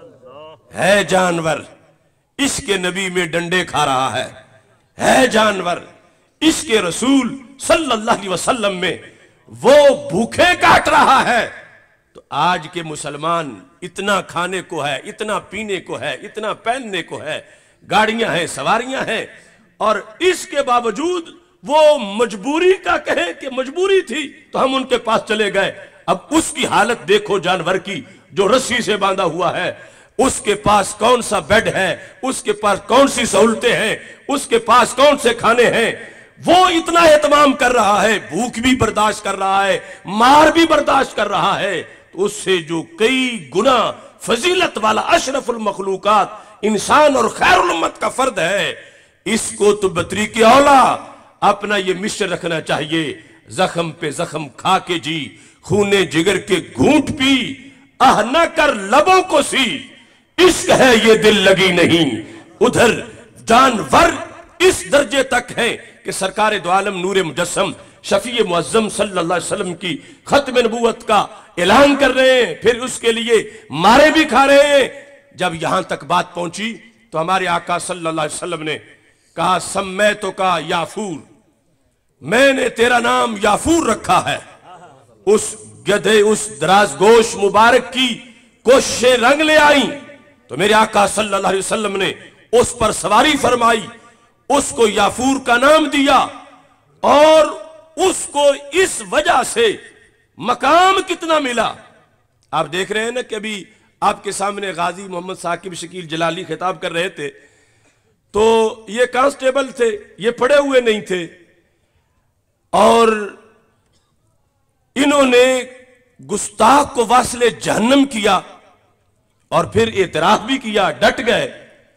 Speaker 1: है जानवर, इसके नबी में डंडे खा रहा है, है जानवर, इसके रसूल सल्लल्लाहु अलैहि वसल्लम में वो भूखे काट रहा है। तो आज के मुसलमान इतना खाने को है, इतना पीने को है, इतना पहनने को है, गाड़ियां हैं, सवारियां हैं, और इसके बावजूद वो मजबूरी का कहे कि मजबूरी थी तो हम उनके पास चले गए। अब उसकी हालत देखो जानवर की, जो रस्सी से बांधा हुआ है, उसके पास कौन सा बेड है, उसके पास कौन सी सहूलतें हैं, उसके पास कौन से खाने हैं, वो इतना एहतमाम कर रहा है, भूख भी बर्दाश्त कर रहा है, मार भी बर्दाश्त कर रहा है। तो उससे जो कई गुना फजीलत वाला अशरफुल मखलूकात इंसान और खैरुल उम्मत का फर्द है, इसको तो बतरी की औला अपना ये मिशन रखना चाहिए। जख्म पे जख्म खा के जी, खूने जिगर के घूंट पी, आह न कर लबों को सी, इश्क है ये दिल लगी नहीं। उधर जानवर इस दर्जे तक है कि सरकार दो आलम नूर मुजस्सम शफी मुअज्जम सल्लल्लाहु अलैहि वसल्लम की खत्म नबूवत का ऐलान कर रहे हैं, फिर उसके लिए मारे भी खा रहे हैं। जब यहां तक बात पहुंची तो हमारे आका सल्लल्लाहु अलैहि वसल्लम ने कहा, सम्मै तो का याफूर, मैंने तेरा नाम याफूर रखा है। उस गधे, उस दराज गोश मुबारक की कोशिशें रंग ले आई तो मेरे आका सल्लल्लाहु अलैहि वसल्लम ने उस पर सवारी फरमाई, उसको याफूर का नाम दिया, और उसको इस वजह से मकाम कितना मिला। आप देख रहे हैं ना कि अभी आपके सामने गाजी मोहम्मद साकिब शकील जलाली खिताब कर रहे थे, तो ये कांस्टेबल थे, ये पढ़े हुए नहीं थे, और इन्होंने गुस्ताख को वासले जहन्नम किया और फिर एतराफ भी किया, डट गए।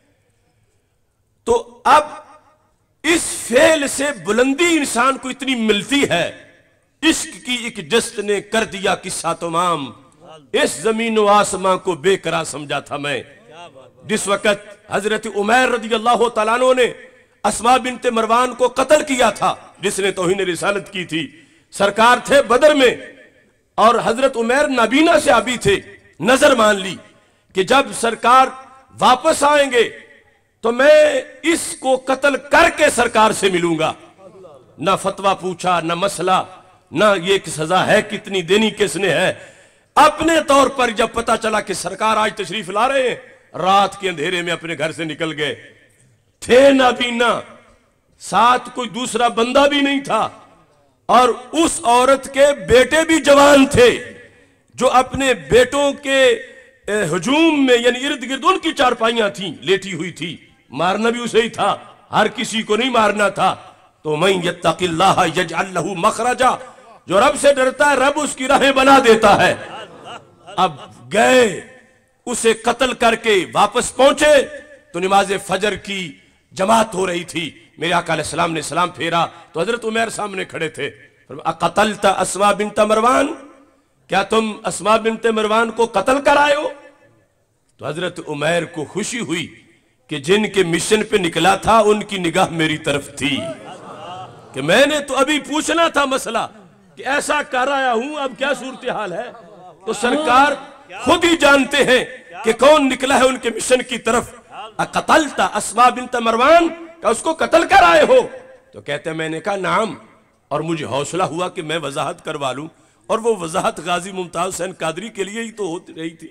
Speaker 1: तो अब इस फेल से बुलंदी इंसान को इतनी मिलती है, इश्क की एक जस्त ने कर दिया किस्सा तमाम, इस जमीन व आसमां को बेकरार समझा था मैं। जिस वक्त हजरत उमैर रज़ी अल्लाह तआला अन्हु ने अस्मा बिन्ते मरवान को कत्ल किया था, जिसने तौहीन रिसालत की थी, सरकार थे बदर में, और हजरत उमैर नाबीना से अभी थे, नजर मान ली कि जब सरकार वापस आएंगे तो मैं इसको कत्ल करके सरकार से मिलूंगा। ना फतवा पूछा, ना मसला, ना ये कि सजा है कितनी देनी किसने है। अपने तौर पर जब पता चला कि सरकार आज तशरीफ ला रहे हैं, रात के अंधेरे में अपने घर से निकल गए। थे ना पीना, साथ कोई दूसरा बंदा भी नहीं था, और उस औरत के बेटे भी जवान थे जो अपने बेटों के हुजूम में, यानी इर्द गिर्द उनकी चारपाइयां थी, लेटी हुई थी, मारना भी उसे ही था, हर किसी को नहीं मारना था। तो मैं यत्तकिल्लाह यजअल लहू मखरजा, जो रब से डरता है रब उसकी राहें बना देता है। अब गए, उसे कत्ल करके वापस पहुंचे तो नमाज फजर की जमात हो रही थी। मेरे आका अलैहि सलाम ने सलाम फेरा तो हजरत उमैर सामने खड़े थे। अक़तलता अस्मा बिन्त मरवान, क्या तुम अस्मा बिन्त मरवान को कत्ल कराए हो? तो हजरत उमैर को खुशी हुई कि जिनके मिशन पे निकला था उनकी निगाह मेरी तरफ थी, कि मैंने तो अभी पूछना था मसला कि ऐसा कर आया हूं, अब क्या सूरत हाल है। तो सरकार खुद ही जानते हैं कि कौन निकला है उनके मिशन की तरफ। अक़तलता अस्मा बिन्त मरवान, क्या उसको कत्ल कर आए हो? तो कहते हैं मैंने कहा नाम, और मुझे हौसला हुआ कि मैं वजाहत करवा लूं, और वो वजाहत गाजी मुमताज हुसैन कादरी के लिए ही तो होती रही थी।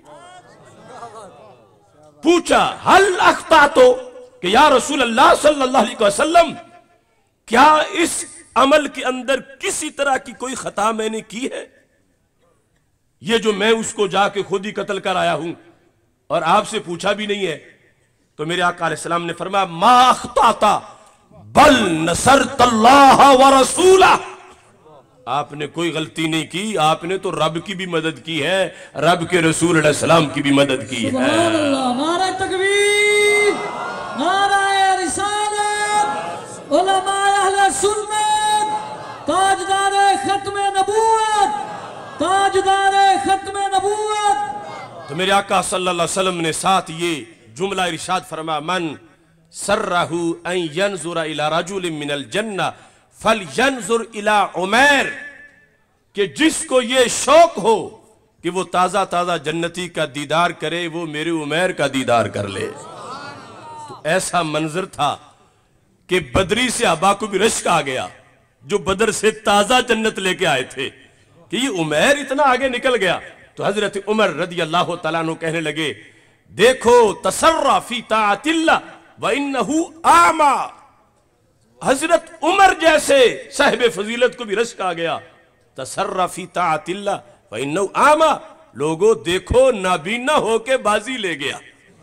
Speaker 1: पूछा हल अख्ता, तो कि या रसूल अल्लाह सल्लल्लाहु अलैहि वसल्लम, क्या इस अमल के अंदर किसी तरह की कोई खता मैंने की है? ये जो मैं उसको जाके खुद ही कत्ल कर आया हूं और आपसे पूछा भी नहीं है। तो मेरे आका अलैहि सलाम ने फरमाया मा अख्ताता बल नसरतल्लाह व रसूला, आपने कोई गलती नहीं की, आपने तो रब की भी मदद की है, रब के रसूल अलैहि सलाम की भी मदद की है।
Speaker 2: नारा तकबीर, नारा रिसालत, उलमाए अहले सुन्नत, ताजदार खत्म नबूवत, ताजदार खत्म नबूवत,
Speaker 1: तो मेरे आका सल्लल्लाहु अलैहि वसल्लम ने साथ ये जुमला इरशाद फरमाया, मन सर्रहु अन यंजुरा इला रजुलिन मिनल जन्नह फलयंजुर इला उमैर, कि जिसको ये शौक हो कि वो ताजा ताजा जन्नती का दीदार करे, वो मेरे उमैर का दीदार कर ले। तो ऐसा मंजर था कि बदरी से अबा को भी रश्क आ गया, जो बदर से ताजा जन्नत लेके आए थे, कि ये उमैर इतना आगे निकल गया। तो हजरत उमर रदी अल्लाह तआला अन्हु कहने लगे, देखो तसर्रा फी ताअतिल्लाह व इन्नहु आमा। हजरत उमर जैसे साहिब फजीलत को भी रश्क आ गया, तसर्रा फी ताअतिल्लाह व इन्नहु आमा। लोगों देखो नाबीना होके बाजी ले गया,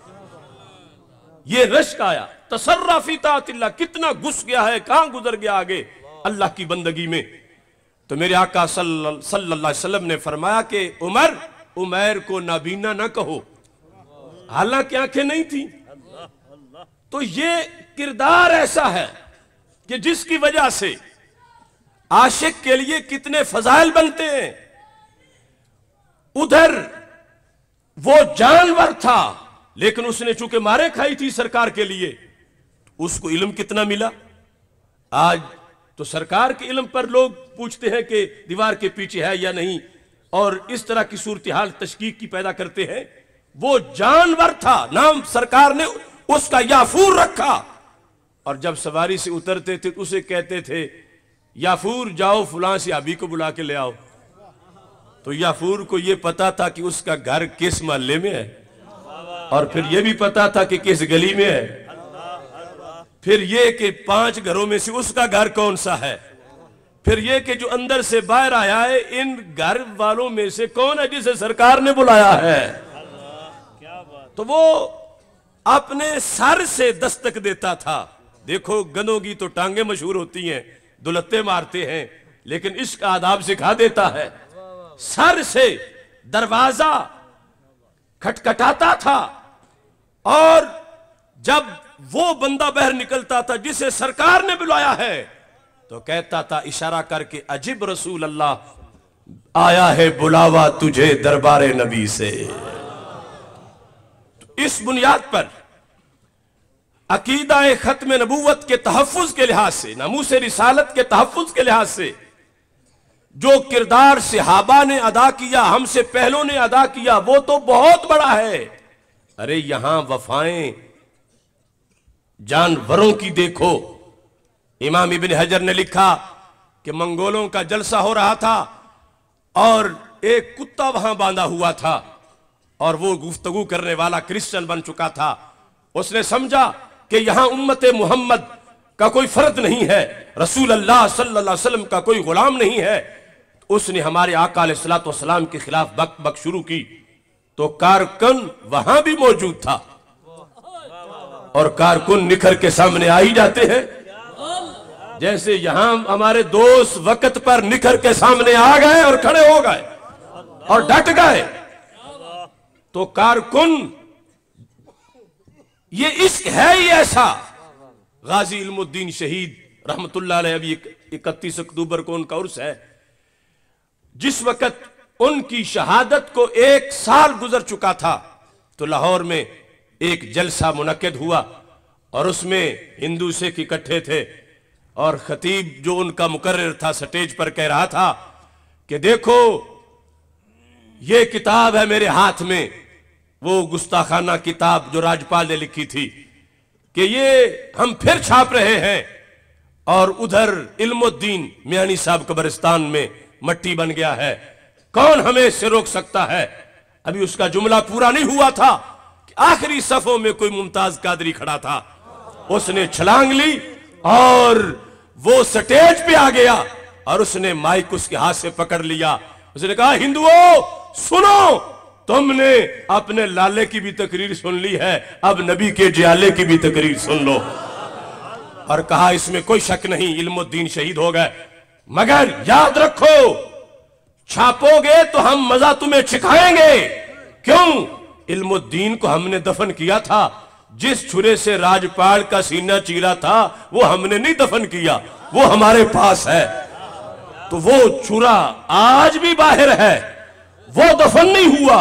Speaker 1: ये रश्क आया। तसर्रा फी ताअतिल्लाह, कितना घुस गया है, कहां गुजर गया आगे अल्लाह की बंदगी में। तो मेरे आका सल्लल्लाहु अलैहि वसल्लम ने फरमाया कि उमर, उमैर को नाबीना ना कहो, हालांकि आंखें नहीं थी। तो ये किरदार ऐसा है कि जिसकी वजह से आशिक के लिए कितने फजाइल बनते हैं। उधर वो जानवर था, लेकिन उसने चूंकि मारे खाई थी सरकार के लिए, उसको इल्म कितना मिला। आज तो सरकार के इल्म पर लोग पूछते हैं कि दीवार के पीछे है या नहीं, और इस तरह की सूरत हाल तशकीक की पैदा करते हैं। वो जानवर था, नाम सरकार ने उसका याफूर रखा, और जब सवारी से उतरते थे तो उसे कहते थे, याफूर जाओ फुलां से अभी को बुला के ले आओ। तो याफूर को यह पता था कि उसका घर किस मोहल्ले में है, और फिर यह भी पता था कि किस गली में है, फिर यह कि पांच घरों में से उसका घर कौन सा है, फिर यह कि जो अंदर से बाहर आया है इन घर वालों में से कौन है जिसे सरकार ने बुलाया है। तो वो अपने सर से दस्तक देता था। देखो गधों की तो टांगे मशहूर होती हैं, दुलत्ते मारते हैं, लेकिन इसका आदाब सिखा देता है। सर से दरवाजा खटखटाता था, और जब वो बंदा बाहर निकलता था जिसे सरकार ने बुलाया है, तो कहता था इशारा करके, अजीब रसूल अल्लाह, आया है बुलावा तुझे दरबारे नबी से। तो इस बुनियाद पर अकीदा खत्म नबूवत के तहफ़्फ़ुज़ के लिहाज से, नमूस रिसालत के तहफ़्फ़ुज़ के लिहाज से जो किरदार सहाबा ने अदा किया, हमसे पहलों ने अदा किया, वो तो बहुत बड़ा है। अरे यहां वफाएं जानवरों की देखो। इमाम इब्न हजर ने लिखा कि मंगोलों का जलसा हो रहा था और एक कुत्ता वहां बांधा हुआ था, और वो गुफ्तगू करने वाला क्रिश्चियन बन चुका था। उसने समझा कि यहां उम्मत मोहम्मद का कोई फर्द नहीं है, रसूल अल्लाह सल्लल्लाहु अलैहि वसल्लम का कोई गुलाम नहीं है। उसने हमारे आका अलैहिस्सलातु वस्सलाम के खिलाफ बक बक शुरू की। तो कारकुन वहां भी मौजूद था, और कारकुन निखर के सामने आ ही जाते हैं। जैसे यहां हमारे दोस्त वक्त पर निखर के सामने आ गए और खड़े हो गए और डट गए। तो कारकुन, ये इश्क है ही ऐसा। गाजी इल्मुद्दीन शहीद रहमतुल्लाह अलैह, अभी इकतीस अक्टूबर को उनका उर्स है। जिस वक्त उनकी शहादत को एक साल गुजर चुका था, तो लाहौर में एक जलसा मुनक्किद हुआ, और उसमें हिंदू सिख इकट्ठे थे, और खतीब जो उनका मुकर्रर था स्टेज पर कह रहा था कि देखो ये किताब है मेरे हाथ में, वो गुस्ताखाना किताब जो राज्यपाल ने लिखी थी, कि ये हम फिर छाप रहे हैं। और उधर इल्मुद्दीन मियानी साहब कब्रिस्तान में मट्टी बन गया है, कौन हमें इससे रोक सकता है। अभी उसका जुमला पूरा नहीं हुआ था कि आखिरी सफों में कोई मुमताज कादरी खड़ा था, उसने छलांग ली और वो स्टेज पे आ गया, और उसने माइक उसके हाथ से पकड़ लिया। उसने कहा, हिंदुओं सुनो, तुमने अपने लाले की भी तकरीर सुन ली है, अब नबी के जियाले की भी तकरीर सुन लो। और कहा इसमें कोई शक नहीं इल्मुद्दीन शहीद हो गए, मगर याद रखो छापोगे तो हम मजा तुम्हें छिखाएंगे। क्यों? इल्मुद्दीन को हमने दफन किया था, जिस छुरे से राजपाल का सीना चीरा था वो हमने नहीं दफन किया, वो हमारे पास है। तो वो छुरा आज भी बाहर है, वो दफन नहीं हुआ,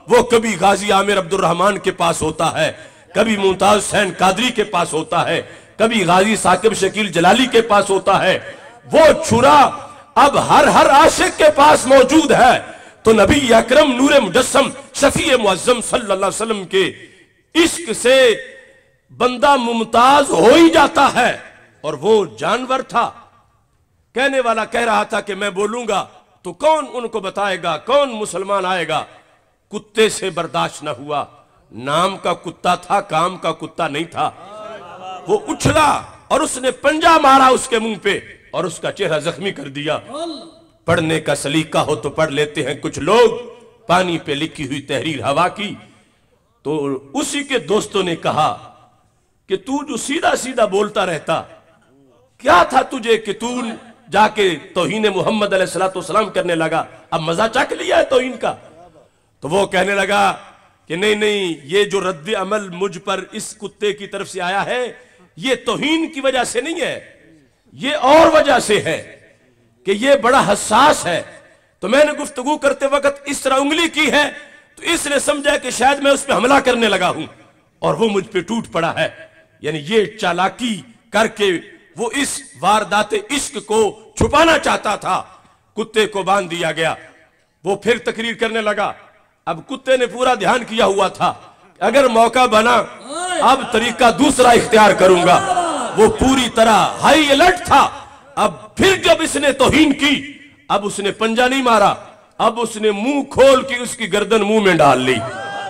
Speaker 1: वो कभी गाजी आमिर अब्दुर्रहमान के पास होता है, कभी मुमताज हुसैन कादरी के पास होता है, कभी गाजी साकिब शकील जलाली के पास होता है। वो छुरा अब हर हर आशिक के पास मौजूद है। तो नबी अकरम नूरे मुजस्सम शफी मुअज्जम सल्लल्लाहु अलैहि वसल्लम के इश्क से बंदा मुमताज हो ही जाता है। और वो जानवर था, कहने वाला कह रहा था कि मैं बोलूंगा तो कौन उनको बताएगा, कौन मुसलमान आएगा। कुत्ते से बर्दाश्त न हुआ। नाम का कुत्ता था, काम का कुत्ता नहीं था। वो उछला और उसने पंजा मारा उसके मुंह पे और उसका चेहरा जख्मी कर दिया। पढ़ने का सलीका हो तो पढ़ लेते हैं कुछ लोग, पानी पे लिखी हुई तहरीर हवा की। तो उसी के दोस्तों ने कहा कि तू जो सीधा सीधा बोलता रहता, क्या था तुझे कि तू जाके तौहीन मोहम्मद अलैहिस्सलातु वस्सलाम करने लगा, अब मजा चख लिया है तौहीन का। तो वो कहने लगा कि नहीं नहीं, ये जो रद्द अमल मुझ पर इस कुत्ते की तरफ से आया है, ये तौहीन की वजह से नहीं है, ये और वजह से है कि ये बड़ा हसास है। तो मैंने गुफ्तगू करते वक्त इस तरह उंगली की है तो इसने समझा कि शायद मैं उस पर हमला करने लगा हूं और वो मुझ पे टूट पड़ा है। यानी ये चालाकी करके वो इस वारदात इश्क को छुपाना चाहता था। कुत्ते को बांध दिया गया। वो फिर तकरीर करने लगा। अब कुत्ते ने पूरा ध्यान किया हुआ था, अगर मौका बना अब तरीका दूसरा इख्तियार करूंगा। वो पूरी तरह हाई अलर्ट था। अब फिर जब इसने तौहीन की, अब उसने पंजा नहीं मारा, अब उसने मुंह खोल के उसकी गर्दन मुंह में डाल ली।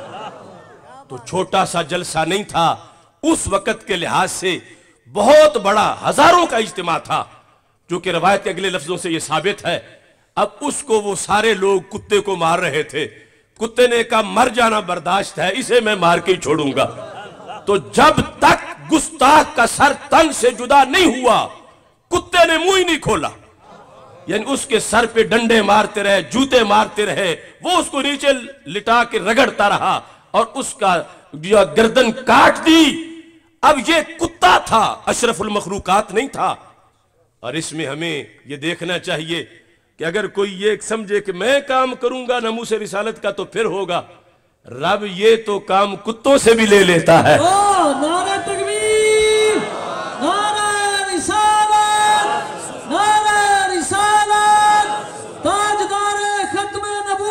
Speaker 1: तो छोटा सा जलसा नहीं था, उस वक्त के लिहाज से बहुत बड़ा, हजारों का इज्तिमा था, जो कि रवायत के अगले लफ्जों से यह साबित है। अब उसको वो सारे लोग कुत्ते को मार रहे थे। कुत्ते ने कहा मर जाना बर्दाश्त है, इसे मैं मार के ही छोड़ूंगा। तो जब तक गुस्ताख का सर तन से जुदा नहीं हुआ, कुत्ते ने मुंह ही नहीं खोला। यानी उसके सर पे डंडे मारते रहे, जूते मारते रहे, वो उसको नीचे लिटा के रगड़ता रहा और उसका गर्दन काट दी। अब ये कुत्ता था, अशरफुल मखलूकात नहीं था। और इसमें हमें ये देखना चाहिए कि अगर कोई ये समझे कि मैं काम करूंगा नमूस रिसालत का तो फिर होगा, रब ये तो काम कुत्तों से भी ले लेता है।
Speaker 2: नारा तकबीर, नारा रिसालत, नारा रिसालत, ताजदार खत्म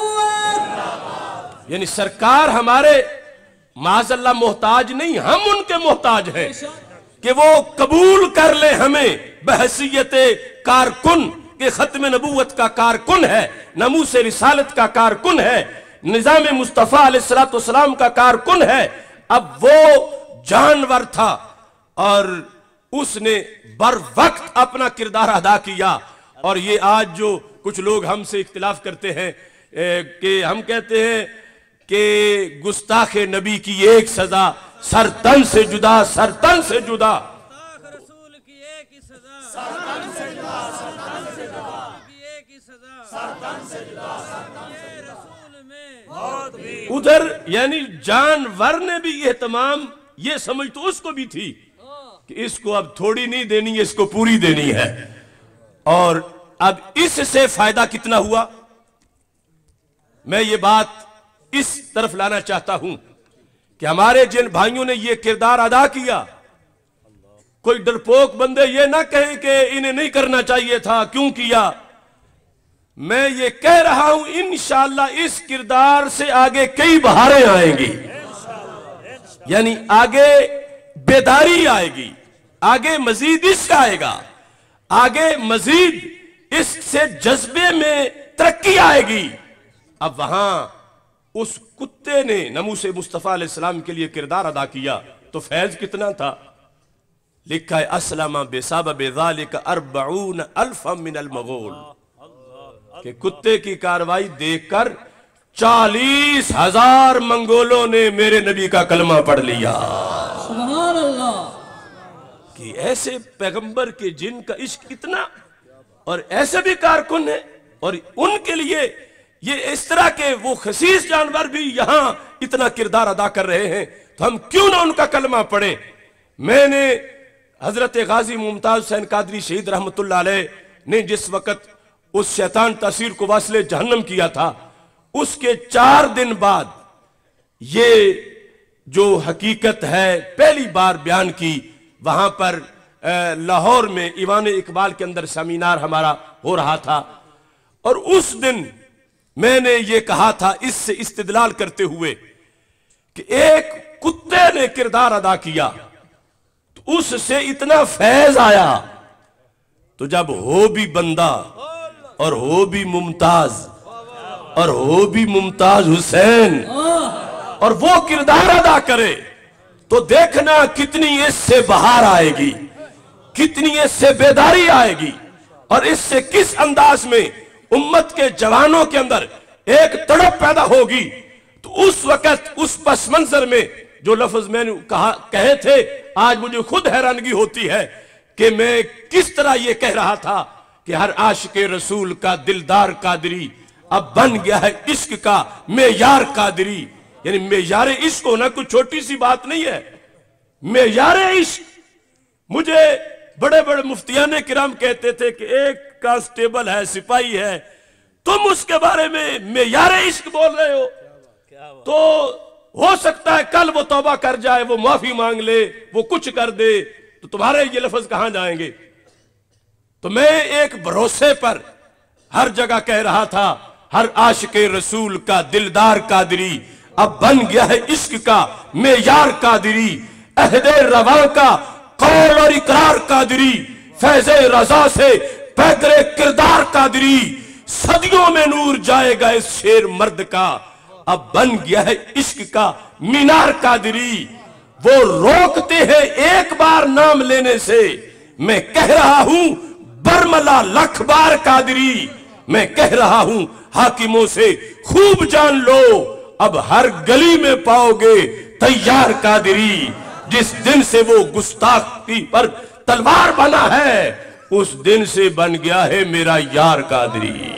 Speaker 2: नबूवत।
Speaker 1: यानी सरकार हमारे माज़अल्लाह मोहताज नहीं, हम उनके मोहताज हैं कि वो कबूल कर ले हमें बहसीयत कारकुन के खत्म नबूवत का कारकुन है, नमूस रिसालत का कारकुन है, निज़ाम मुस्तफ़ा अलैहिस्सलातु वस्सलाम का कारकुन है। अब वो जानवर था और उसने बर वक्त अपना किरदार अदा किया। और ये आज जो कुछ लोग हमसे इख्तिलाफ करते हैं कि हम कहते हैं कि गुस्ताखे नबी की एक सजा, सर तन से जुदा, सर तन से जुदा।
Speaker 3: रसूल की एक ही सजा, सर तन से जुदा, सर तन से जुदा, की एक ही सजा, सर तन से जुदा, सर तन से जुदा। रसूल में बहुत भी
Speaker 1: उधर यानी जानवर ने भी ये तमाम ये समझ तो उसको भी थी कि इसको अब थोड़ी नहीं देनी है, इसको पूरी देनी है। और अब इससे फायदा कितना हुआ, मैं ये बात इस तरफ लाना चाहता हूं कि हमारे जिन भाइयों ने ये किरदार अदा किया, कोई डरपोक बंदे ये ना कहें कि इन्हें नहीं करना चाहिए था, क्यों किया। मैं ये कह रहा हूं इंशाअल्लाह इस किरदार से आगे कई बहारें आएंगी, यानी आगे बेदारी आएगी, आगे मजीद इश्क आएगा, आगे मजीद इश्क से जज्बे में तरक्की आएगी। अब वहां उस कुत्ते ने नमूसे मुस्तफ़ा अलैहिस्सलाम के लिए किरदार अदा किया तो फैज कितना था। लिखा है अस्लमा बेसाबब ज़ालिका अर्बऊन अल्फा मिनल मगोल, कि कुत्ते की कार्रवाई देखकर चालीस हजार मंगोलों ने मेरे नबी का कलमा पढ़ लिया।
Speaker 2: सुभान अल्लाह।
Speaker 1: कि ऐसे पैगंबर के जिनका इश्क इतना और ऐसे भी कारकुन है, और उनके लिए ये इस तरह के वो खसीस जानवर भी यहां इतना किरदार अदा कर रहे हैं, तो हम क्यों ना उनका कलमा पढ़े। मैंने हजरत गाजी मुमताज हुसैन कादरी शहीद रहमतुल्लाह अलैह ने जिस वक्त उस शैतान तासीर को वासले जहन्नम किया था, उसके चार दिन बाद ये जो हकीकत है पहली बार बयान की वहां पर लाहौर में ईवान इकबाल के अंदर सेमिनार हमारा हो रहा था, और उस दिन मैंने ये कहा था इससे इस्तिदलाल करते हुए कि एक कुत्ते ने किरदार अदा किया तो उससे इतना फैज आया, तो जब हो भी बंदा और हो भी मुमताज और हो भी मुमताज हुसैन और वो किरदार अदा करे तो देखना कितनी इससे बहार आएगी, कितनी इससे बेदारी आएगी, और इससे किस अंदाज में उम्मत के जवानों के अंदर एक तड़प पैदा होगी। तो उस वक्त उस पस मंजर में जो लफ्ज मैंने कहा कहे थे, आज मुझे खुद हैरानगी होती है कि मैं किस तरह यह कह रहा था कि हर आशिक़े रसूल का दिलदार कादरी अब बन गया है इश्क का मेयार कादरी। यानी मेयार इश्क होना कोई छोटी सी बात नहीं है, मेयार इश्क। मुझे बड़े बड़े मुफ्तियाने किराम कहते थे कि एक कांस्टेबल है, सिपाही है, तुम उसके बारे में मेयार इश्क बोल रहे हो, तो हो सकता है कल वो तौबा कर जाए, वो माफी मांग ले, वो कुछ कर दे, तो तुम्हारे ये लफ्ज कहां जाएंगे। तो मैं एक भरोसे पर हर जगह कह रहा था, हर आशिक़े रसूल का दिलदार कादरी अब बन गया है इश्क का मेयार कादरी, अहदे रवा का कौल और इकरार कादरी, फैज़े रज़ा से पैदरे किरदार कादरी, सदियों में नूर जाएगा इस शेर मर्द का अब बन गया है इश्क का मीनार कादरी। वो रोकते हैं एक बार नाम लेने से, मैं कह रहा हूं बरमला लख बार कादरी, मैं कह रहा हूं हाकिमों से खूब जान लो अब हर गली में पाओगे तैयार कादरी। जिस दिन से वो गुस्ताखी पर तलवार बना है उस दिन से बन गया है मेरा यार कादरी।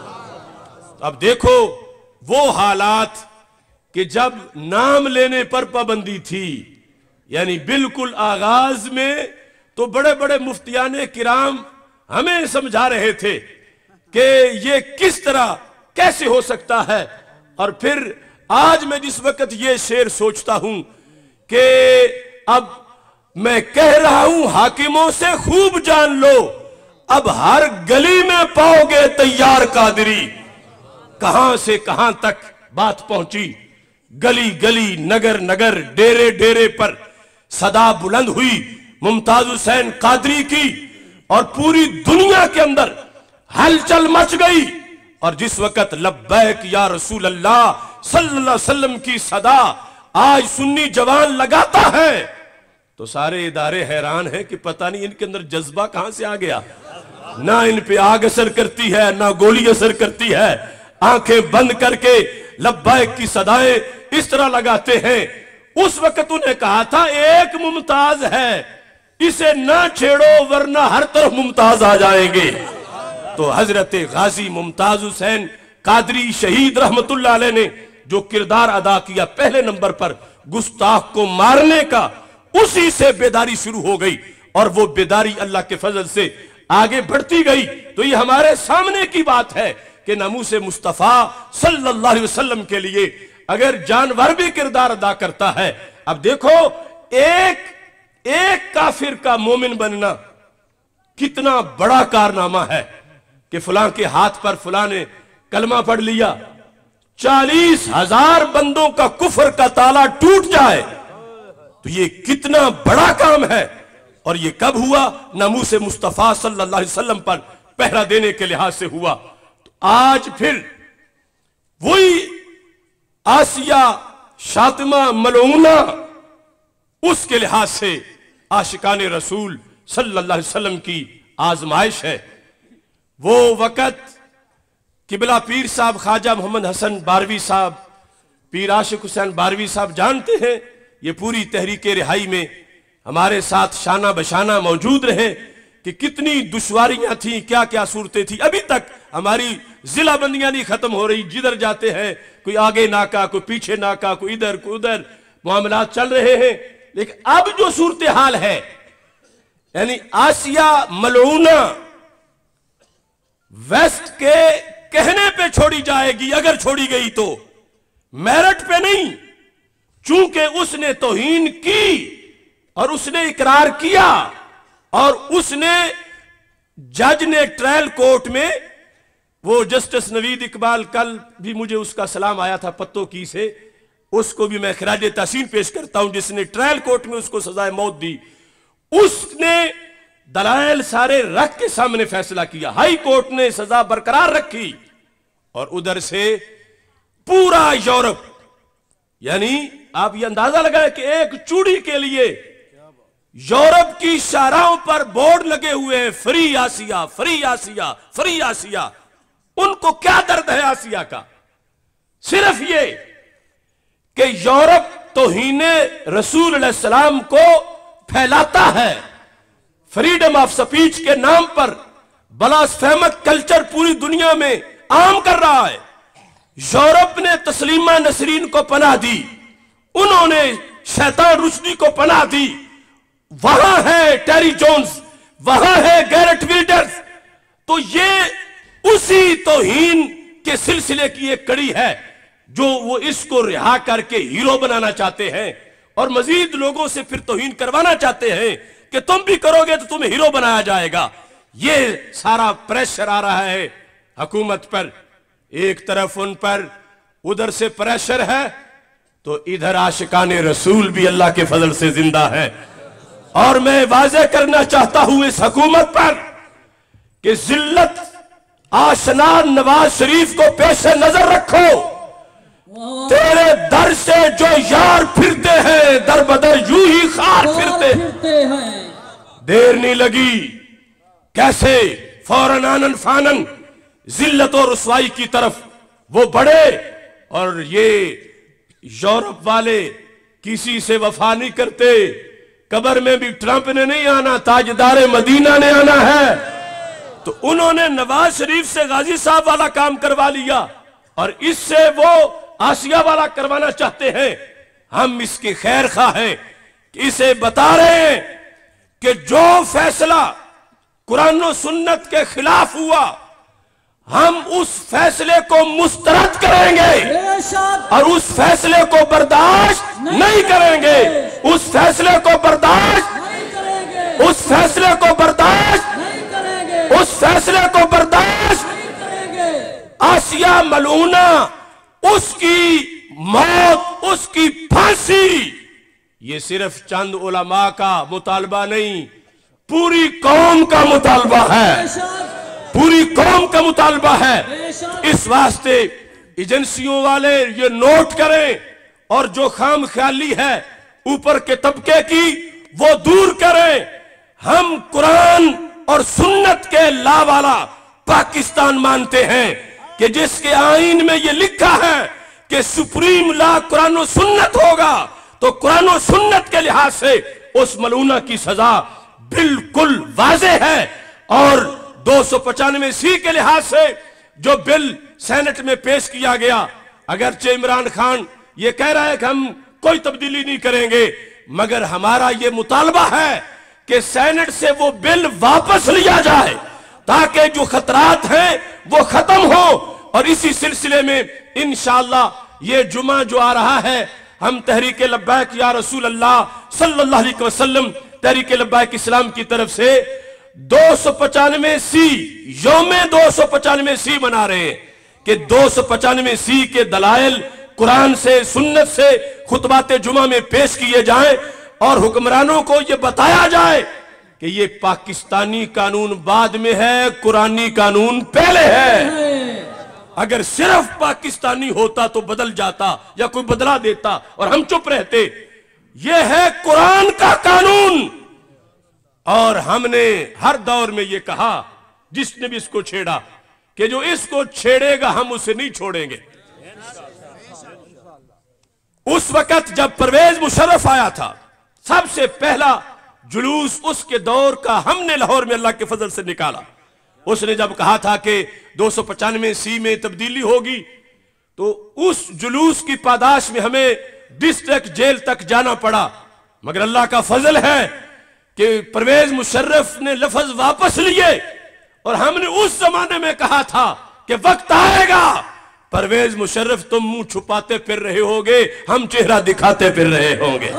Speaker 1: अब देखो वो हालात कि जब नाम लेने पर पाबंदी थी, यानी बिल्कुल आगाज में तो बड़े बड़े मुफ्तियाने किराम हमें समझा रहे थे कि ये किस तरह कैसे हो सकता है, और फिर आज मैं जिस वक्त ये शेर सोचता हूं कि अब मैं कह रहा हूं हाकिमों से खूब जान लो अब हर गली में पाओगे तैयार कादरी। कहां से कहां तक बात पहुंची, गली गली नगर नगर डेरे डेरे पर सदा बुलंद हुई मुमताज हुसैन कादरी की, और पूरी दुनिया के अंदर हलचल मच गई। और जिस वक्त लब्बैक या रसूल अल्लाह सल्लल्लाहु अलैहि वसल्लम की सदा आज सुन्नी जवान लगाता है तो सारे इदारे हैरान हैं कि पता नहीं इनके अंदर जज्बा कहां से आ गया। ना इन पे आग असर करती है, ना गोली असर करती है, आंखें बंद करके लब्बैक की सदाएं इस तरह लगाते हैं। उस वक्त उन्हें कहा था एक मुमताज है, इसे ना छेड़ो वरना हर तरफ मुमताज आ जाएंगे। तो हजरत गाजी मुमताज हुसैन कादरी शहीद रहमतुल्लाह अलैह ने जो किरदार अदा किया पहले नंबर पर गुस्ताख को मारने का, उसी से बेदारी शुरू हो गई, और वो बेदारी अल्लाह के फजल से आगे बढ़ती गई। तो ये हमारे सामने की बात है कि नामूसे मुस्तफा सल्लल्लाहु अलैहि वसल्लम के लिए अगर जानवर भी किरदार अदा करता है। अब देखो एक एक काफिर का मोमिन बनना कितना बड़ा कारनामा है कि फलां के हाथ पर फलां ने कलमा पढ़ लिया, चालीस हजार बंदों का कुफर का ताला टूट जाए, तो ये कितना बड़ा काम है। और ये कब हुआ? नामूसे मुस्तफा सल्लल्लाहु अलैहि वसल्लम पर पहरा देने के लिहाज से हुआ। तो आज फिर वही आसिया शातिमा मलऊना उसके लिहाज से आशिकान रसूल सल्लल्लाहु अलैहि वसल्लम की आजमाइश है। वो वक़्त किबला पीर साहब ख्वाजा मोहम्मद हसन बारवी साहब, पीर आशिक हुसैन बारवी साहब जानते हैं, ये पूरी तहरीक रिहाई में हमारे साथ शाना बशाना मौजूद रहे कि कितनी दुश्वारियां थी, क्या क्या सूरतें थी। अभी तक हमारी जिला बंदियां नहीं खत्म हो रही, जिधर जाते हैं कोई आगे नाका, कोई पीछे नाका, कोई इधर कोई उधर, मामलात चल रहे हैं। लेकिन अब जो सूरत हाल है, यानी आसिया मलऊना वेस्ट के कहने पे छोड़ी जाएगी, अगर छोड़ी गई तो मेरिट पे नहीं, चूंकि उसने तौहीन की और उसने इकरार किया और उसने जज ने ट्रायल कोर्ट में, वो जस्टिस नवीद इकबाल, कल भी मुझे उसका सलाम आया था पत्तों की से, उसको भी मैं खिराज तहसीन पेश करता हूं, जिसने ट्रायल कोर्ट में उसको सजाए मौत दी। उसने दलाइल सारे रख के सामने फैसला किया, हाई कोर्ट ने सजा बरकरार रखी। और उधर से पूरा यूरोप, यानी आप ये अंदाजा लगाएं कि एक चूड़ी के लिए यूरोप की शाहराहों पर बोर्ड लगे हुए हैं, free Aasia, free Aasia, free Aasia. उनको क्या दर्द है आसिया का? सिर्फ ये कि यूरोप तौहीने रसूल अलैहि सलाम को फैलाता है, फ्रीडम ऑफ स्पीच के नाम पर ब्लास्फेमिक कल्चर पूरी दुनिया में आम कर रहा है। यूरोप ने तस्लीमा नसरीन को पनाह दी, उन्होंने शैतान रुश्दी को पनाह दी। वहां है टेरी जोन्स, वहां है गैरेट विल्डर्स। तो ये उसी तौहीन के सिलसिले की एक कड़ी है जो वो इसको रिहा करके हीरो बनाना चाहते हैं और मजीद लोगों से फिर तौहीन करवाना चाहते हैं कि तुम भी करोगे तो तुम्हें हीरो बनाया जाएगा। ये सारा प्रेशर आ रहा है हुकूमत पर, एक तरफ उन पर उधर से प्रेशर है तो इधर आशिकाने रसूल भी अल्लाह के फजल से जिंदा है। और मैं वाज़ेह करना चाहता हूं इस हुकूमत पर कि जिल्लत आशना नवाज शरीफ को पेश नजर रखो। तेरे दर से जो यार फिरते हैं दर बदर यूं ही खार फिरते हैं। देर नहीं लगी, कैसे फौरन आनन फानन जिल्लत और रुसवाई की तरफ वो बढ़े। और ये यूरोप वाले किसी से वफा नहीं करते, कब्र में भी ट्रंप ने नहीं आना, ताजदार मदीना ने आना है। तो उन्होंने नवाज शरीफ से गाजी साहब वाला काम करवा लिया और इससे वो आसिया वाला करवाना चाहते हैं। हम इसके खैर खा हैं कि इसे बता रहे हैं कि जो फैसला कुरान और सुन्नत के खिलाफ हुआ हम उस फैसले को मुस्तरद करेंगे और उस फैसले को बर्दाश्त नहीं, नहीं करेंगे। उस फैसले को बर्दाश्त नहीं करेंगे। उस फैसले को बर्दाश्त नहीं करेंगे। उस फैसले को बर्दाश्त नहीं करेंगे। आसिया मलूना, उसकी मौत, उसकी फांसी, ये सिर्फ चंद उलमा का मुतालबा नहीं, पूरी कौम का मुतालबा है, पूरी कौम का मुतालबा है। इस वास्ते एजेंसियों वाले ये नोट करें और जो खाम ख्याली है ऊपर के तबके की वो दूर करें। हम कुरान और सुन्नत के ला वाला पाकिस्तान मानते हैं कि जिसके आईन में ये लिखा है कि सुप्रीम ला कुरान और सुन्नत होगा, तो कुरान और सुन्नत के लिहाज से उस मलूना की सजा बिल्कुल वाज़ेह है। और दो सौ पचानवे सी के लिहाज से जो बिल सेनेट में पेश किया गया, अगरचे इमरान खान ये कह रहा है कि हम कोई तब्दीली नहीं करेंगे, मगर हमारा ये मुतालबा है कि सेनेट से वो बिल वापस लिया जाए ताकि जो खतरात हैं वो खत्म हो। और इसी सिलसिले में इंशाअल्लाह ये जुमा जो आ रहा है, हम तहरीक लब्बैक या रसूल अल्लाह सल्लल्लाहु अलैहि वसल्लम तहरीक लब्बैक इस्लाम की तरफ से दो सौ पचानवे सी योमे दो सौ पचानवे सी मना रहे हैं कि दो सौ पचानवे सी के दलाइल कुरान से सुन्नत से खुतबाते जुमा में पेश किए जाएं और हुक्मरानों को यह बताया जाए कि ये पाकिस्तानी कानून बाद में है, कुरानी कानून पहले है। अगर सिर्फ पाकिस्तानी होता तो बदल जाता या कोई बदला देता और हम चुप रहते। यह है कुरान का कानून। और हमने हर दौर में यह कहा, जिसने भी इसको छेड़ा, कि जो इसको छेड़ेगा हम उसे नहीं छोड़ेंगे। उस वक्त जब परवेज मुशर्रफ आया था, सबसे पहला जुलूस उसके दौर का हमने लाहौर में अल्लाह के फजल से निकाला। उसने जब कहा था कि दो सौ पचानवे सी में तब्दीली होगी, तो उस जुलूस की पादाश में हमें डिस्ट्रिक्ट जेल तक जाना पड़ा। मगर अल्लाह का फजल है कि परवेज मुशर्रफ ने लफ्ज वापस लिए और हमने उस जमाने में कहा था कि वक्त आएगा परवेज मुशर्रफ तुम मुंह छुपाते फिर रहे होगे, हम चेहरा दिखाते फिर रहे होंगे।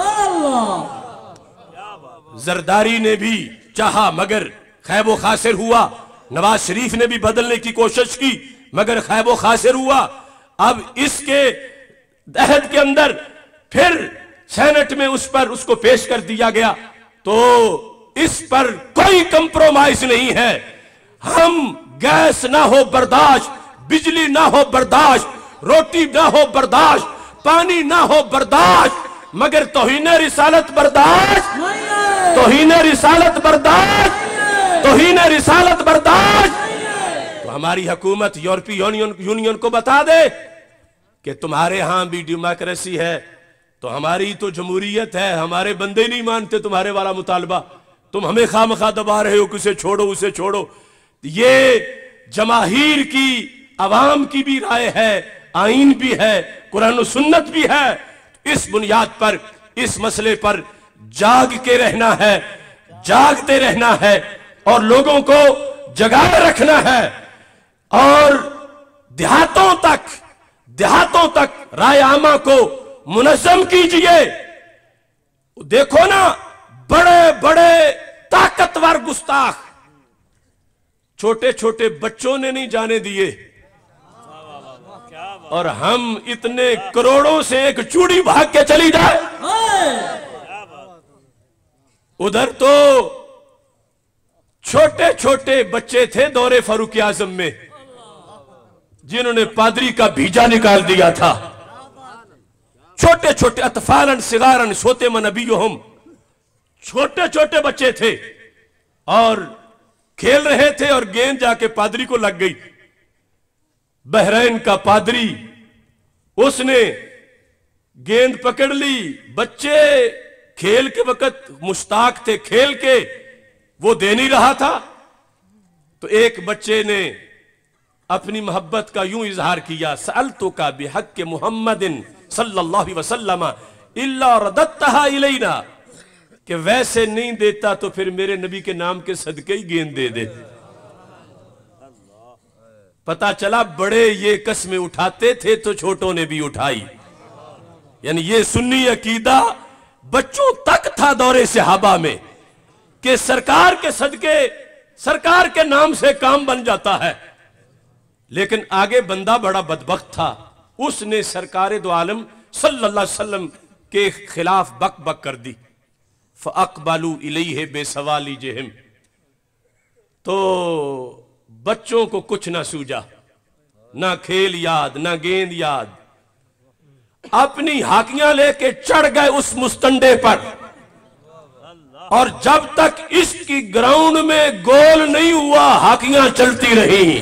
Speaker 1: जरदारी ने भी चाहा मगर खैबो खासिर हुआ। नवाज शरीफ ने भी बदलने की कोशिश की मगर खैबो खासिर हुआ। अब इसके अहद के अंदर फिर सेनेट में उस पर उसको पेश कर दिया गया, तो इस पर कोई कंप्रोमाइज नहीं है। हम गैस ना हो बर्दाश्त, बिजली ना हो बर्दाश्त, रोटी ना हो बर्दाश्त, पानी ना हो बर्दाश्त, मगर तौहीन रिसालत बर्दाश्त, तौहीन रिसालत बर्दाश्त, तौहीन रिसालत बर्दाश्त। तो हमारी हुकूमत यूरोपीय यूनियन यूनियन को बता दे कि तुम्हारे यहां भी डेमोक्रेसी है तो हमारी तो जमहूरियत है, हमारे बंदे नहीं मानते तुम्हारे वाला मुतालबा, तुम हमें खामखा दबा रहे हो कि उसे छोड़ो उसे छोड़ो। ये जमाहीर की अवाम की भी राय है, आईन भी है, कुरान और सुन्नत भी है। इस बुनियाद पर इस मसले पर जाग के रहना है, जागते रहना है और लोगों को जगाए रखना है और देहातों तक देहातों तक राय आमा को मुनज़्ज़म कीजिए। देखो ना, बड़े बड़े ताकतवर गुस्ताख छोटे छोटे बच्चों ने नहीं जाने दिए और हम इतने करोड़ों से एक चूड़ी भाग के चली जाए। उधर तो छोटे छोटे बच्चे थे दौरे फारूक आजम में जिन्होंने पादरी का भीजा निकाल दिया था। छोटे छोटे अतफालन सिगारन सोते मनबियो हम, छोटे छोटे बच्चे थे और खेल रहे थे और गेंद जाके पादरी को लग गई। बहरैन का पादरी, उसने गेंद पकड़ ली। बच्चे खेल के वक्त मुश्ताक थे, खेल के वो दे नहीं रहा था। तो एक बच्चे ने अपनी मोहब्बत का यूं इजहार किया, सअल्तु का बिहक के मुहम्मदिन सल्लल्लाहु अलैहि वसल्लम इल्ला रदत्तहा इलैना, कि वैसे नहीं देता तो फिर मेरे नबी के नाम के सदके ही गेंद दे दे। पता चला बड़े ये कस्में उठाते थे तो छोटों ने भी उठाई। यानी ये सुन्नी अकीदा बच्चों तक था दौरे सहाबा में कि सरकार के सदके सरकार के नाम से काम बन जाता है। लेकिन आगे बंदा बड़ा बदबख्त था, उसने सरकार दो आलम सल्लल्लाहु अलैहि वसल्लम के खिलाफ बक बक कर दी। फ़अक़बलू इलैहि बेसवाली जहम, तो बच्चों को कुछ ना सूझा, ना खेल याद, ना गेंद याद। अपनी हाकियां लेके चढ़ गए उस मुस्तंडे पर और जब तक इसकी ग्राउंड में गोल नहीं हुआ हाकियां चलती रही।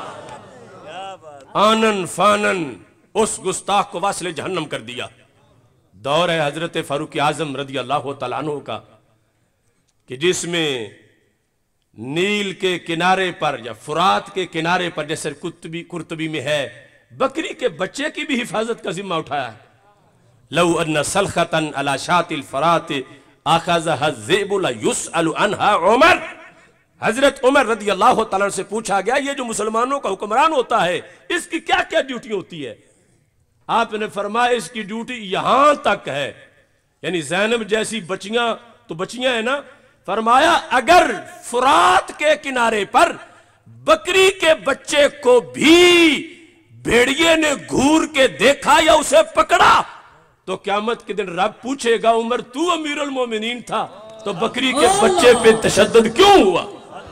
Speaker 1: आनन फानन उस गुस्ताख को वासले जहन्नम कर दिया। दौर है हजरत फारूक आजम रदी अल्लाह तआला अन्हु का कि जिसमें नील के किनारे पर या फुरात के किनारे पर, जैसे कुतुबी कुर्तुबी में है, बकरी के बच्चे की भी हिफाजत का जिम्मा उठाया है। लौ अन्ना सलखतन अला शातिल फरात आखज़हा ज़िबु ला युसअलु अन्हा उमर। हजरत उमर रदी अल्लाह तआला से पूछा गया, ये जो मुसलमानों का हुक्मरान होता है इसकी क्या क्या ड्यूटी होती है? आपने फरमाया इसकी ड्यूटी यहां तक है, यानी ज़ैनब जैसी बच्चियां तो बच्चियां है ना, फरमाया अगर फुरात के किनारे पर बकरी के बच्चे को भी भेड़िए ने घूर के देखा या उसे पकड़ा तो क़यामत के दिन रब पूछेगा, उमर तू अमीरुल मोमिनीन था तो बकरी के बच्चे पे तशद्दुद क्यों हुआ?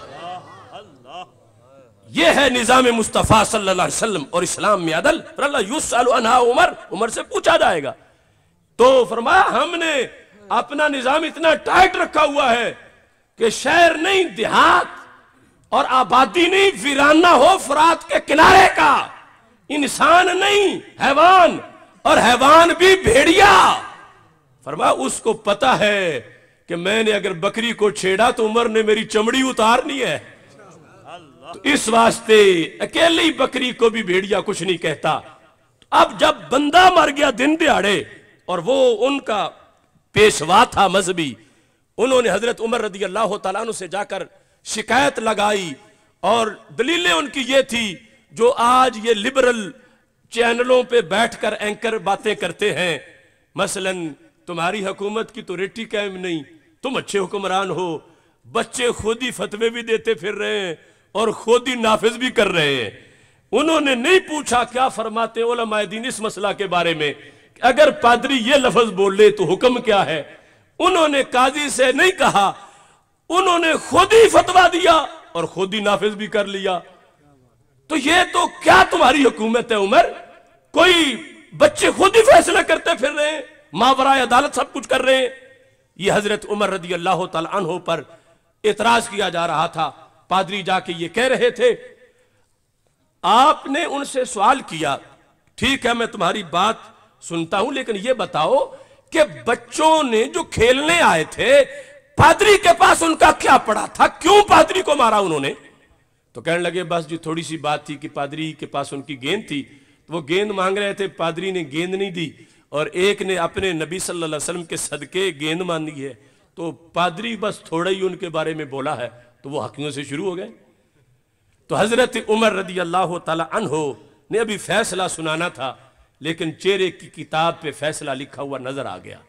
Speaker 1: यह है निजाम मुस्तफ़ा सल्लल्लाहु अलैहि वसल्लम और इस्लाम में अदल। युसअलु अन्हा उमर, उमर से पूछा जाएगा। तो फरमाया हमने अपना निजाम इतना टाइट रखा हुआ है कि शहर नहीं, देहात और आबादी नहीं, वीराना हो फुरात के किनारे का, इंसान नहीं हैवान, और हैवान भी भेड़िया। फरमाया उसको पता है कि मैंने अगर बकरी को छेड़ा तो उमर ने मेरी चमड़ी उतारनी है, तो इस वास्ते अकेली बकरी को भी भेड़िया कुछ नहीं कहता। अब जब बंदा मर गया दिन दिहाड़े और वो उनका पेशवा था मजहबी, उन्होंने हजरत उमर रदी अल्लाह तआला अन्हु से जाकर शिकायत लगाई और दलीलें उनकी ये थी जो आज ये लिबरल चैनलों पे बैठकर एंकर बातें करते हैं। मसलन तुम्हारी हुकूमत की तो रेटी कायम नहीं, तुम अच्छे हुक्मरान हो। बच्चे खुद ही फतवे भी देते फिर रहे हैं और खुद ही नाफिज भी कर रहे हैं। उन्होंने नहीं पूछा क्या फरमाते उलमाए दीन इस मसला के बारे में, अगर पादरी ये लफ्ज बोल ले तो हुक्म क्या है। उन्होंने काजी से नहीं कहा, उन्होंने खुद ही फतवा दिया और खुद ही नाफिज भी कर लिया। तो ये तो क्या तुम्हारी हुकूमत है उमर, कोई बच्चे खुद ही फैसला करते फिर रहे हैं, मावराए अदालत सब कुछ कर रहे हैं। ये हजरत उमर रदी अल्लाह तआला अन्हु पर एतराज किया जा रहा था। पादरी जाके ये कह रहे थे, आपने उनसे सवाल किया, ठीक है मैं तुम्हारी बात सुनता हूं, लेकिन ये बताओ कि बच्चों ने जो खेलने आए थे पादरी के पास उनका क्या पड़ा था, क्यों पादरी को मारा उन्होंने। तो कहने लगे बस जी थोड़ी सी बात थी कि पादरी के पास उनकी गेंद थी, तो वो गेंद मांग रहे थे, पादरी ने गेंद नहीं दी और एक ने अपने नबी सल्लल्लाहु अलैहि वसल्लम के सदके गेंद मांगी है। तो पादरी बस थोड़ा ही उनके बारे में बोला है, तो वो हकियों से शुरू हो गए। तो हजरत उमर रदी अल्लाह तआला अन्हु ने अभी फैसला सुनाना था, लेकिन चेहरे की किताब पे फैसला लिखा हुआ नजर आ गया।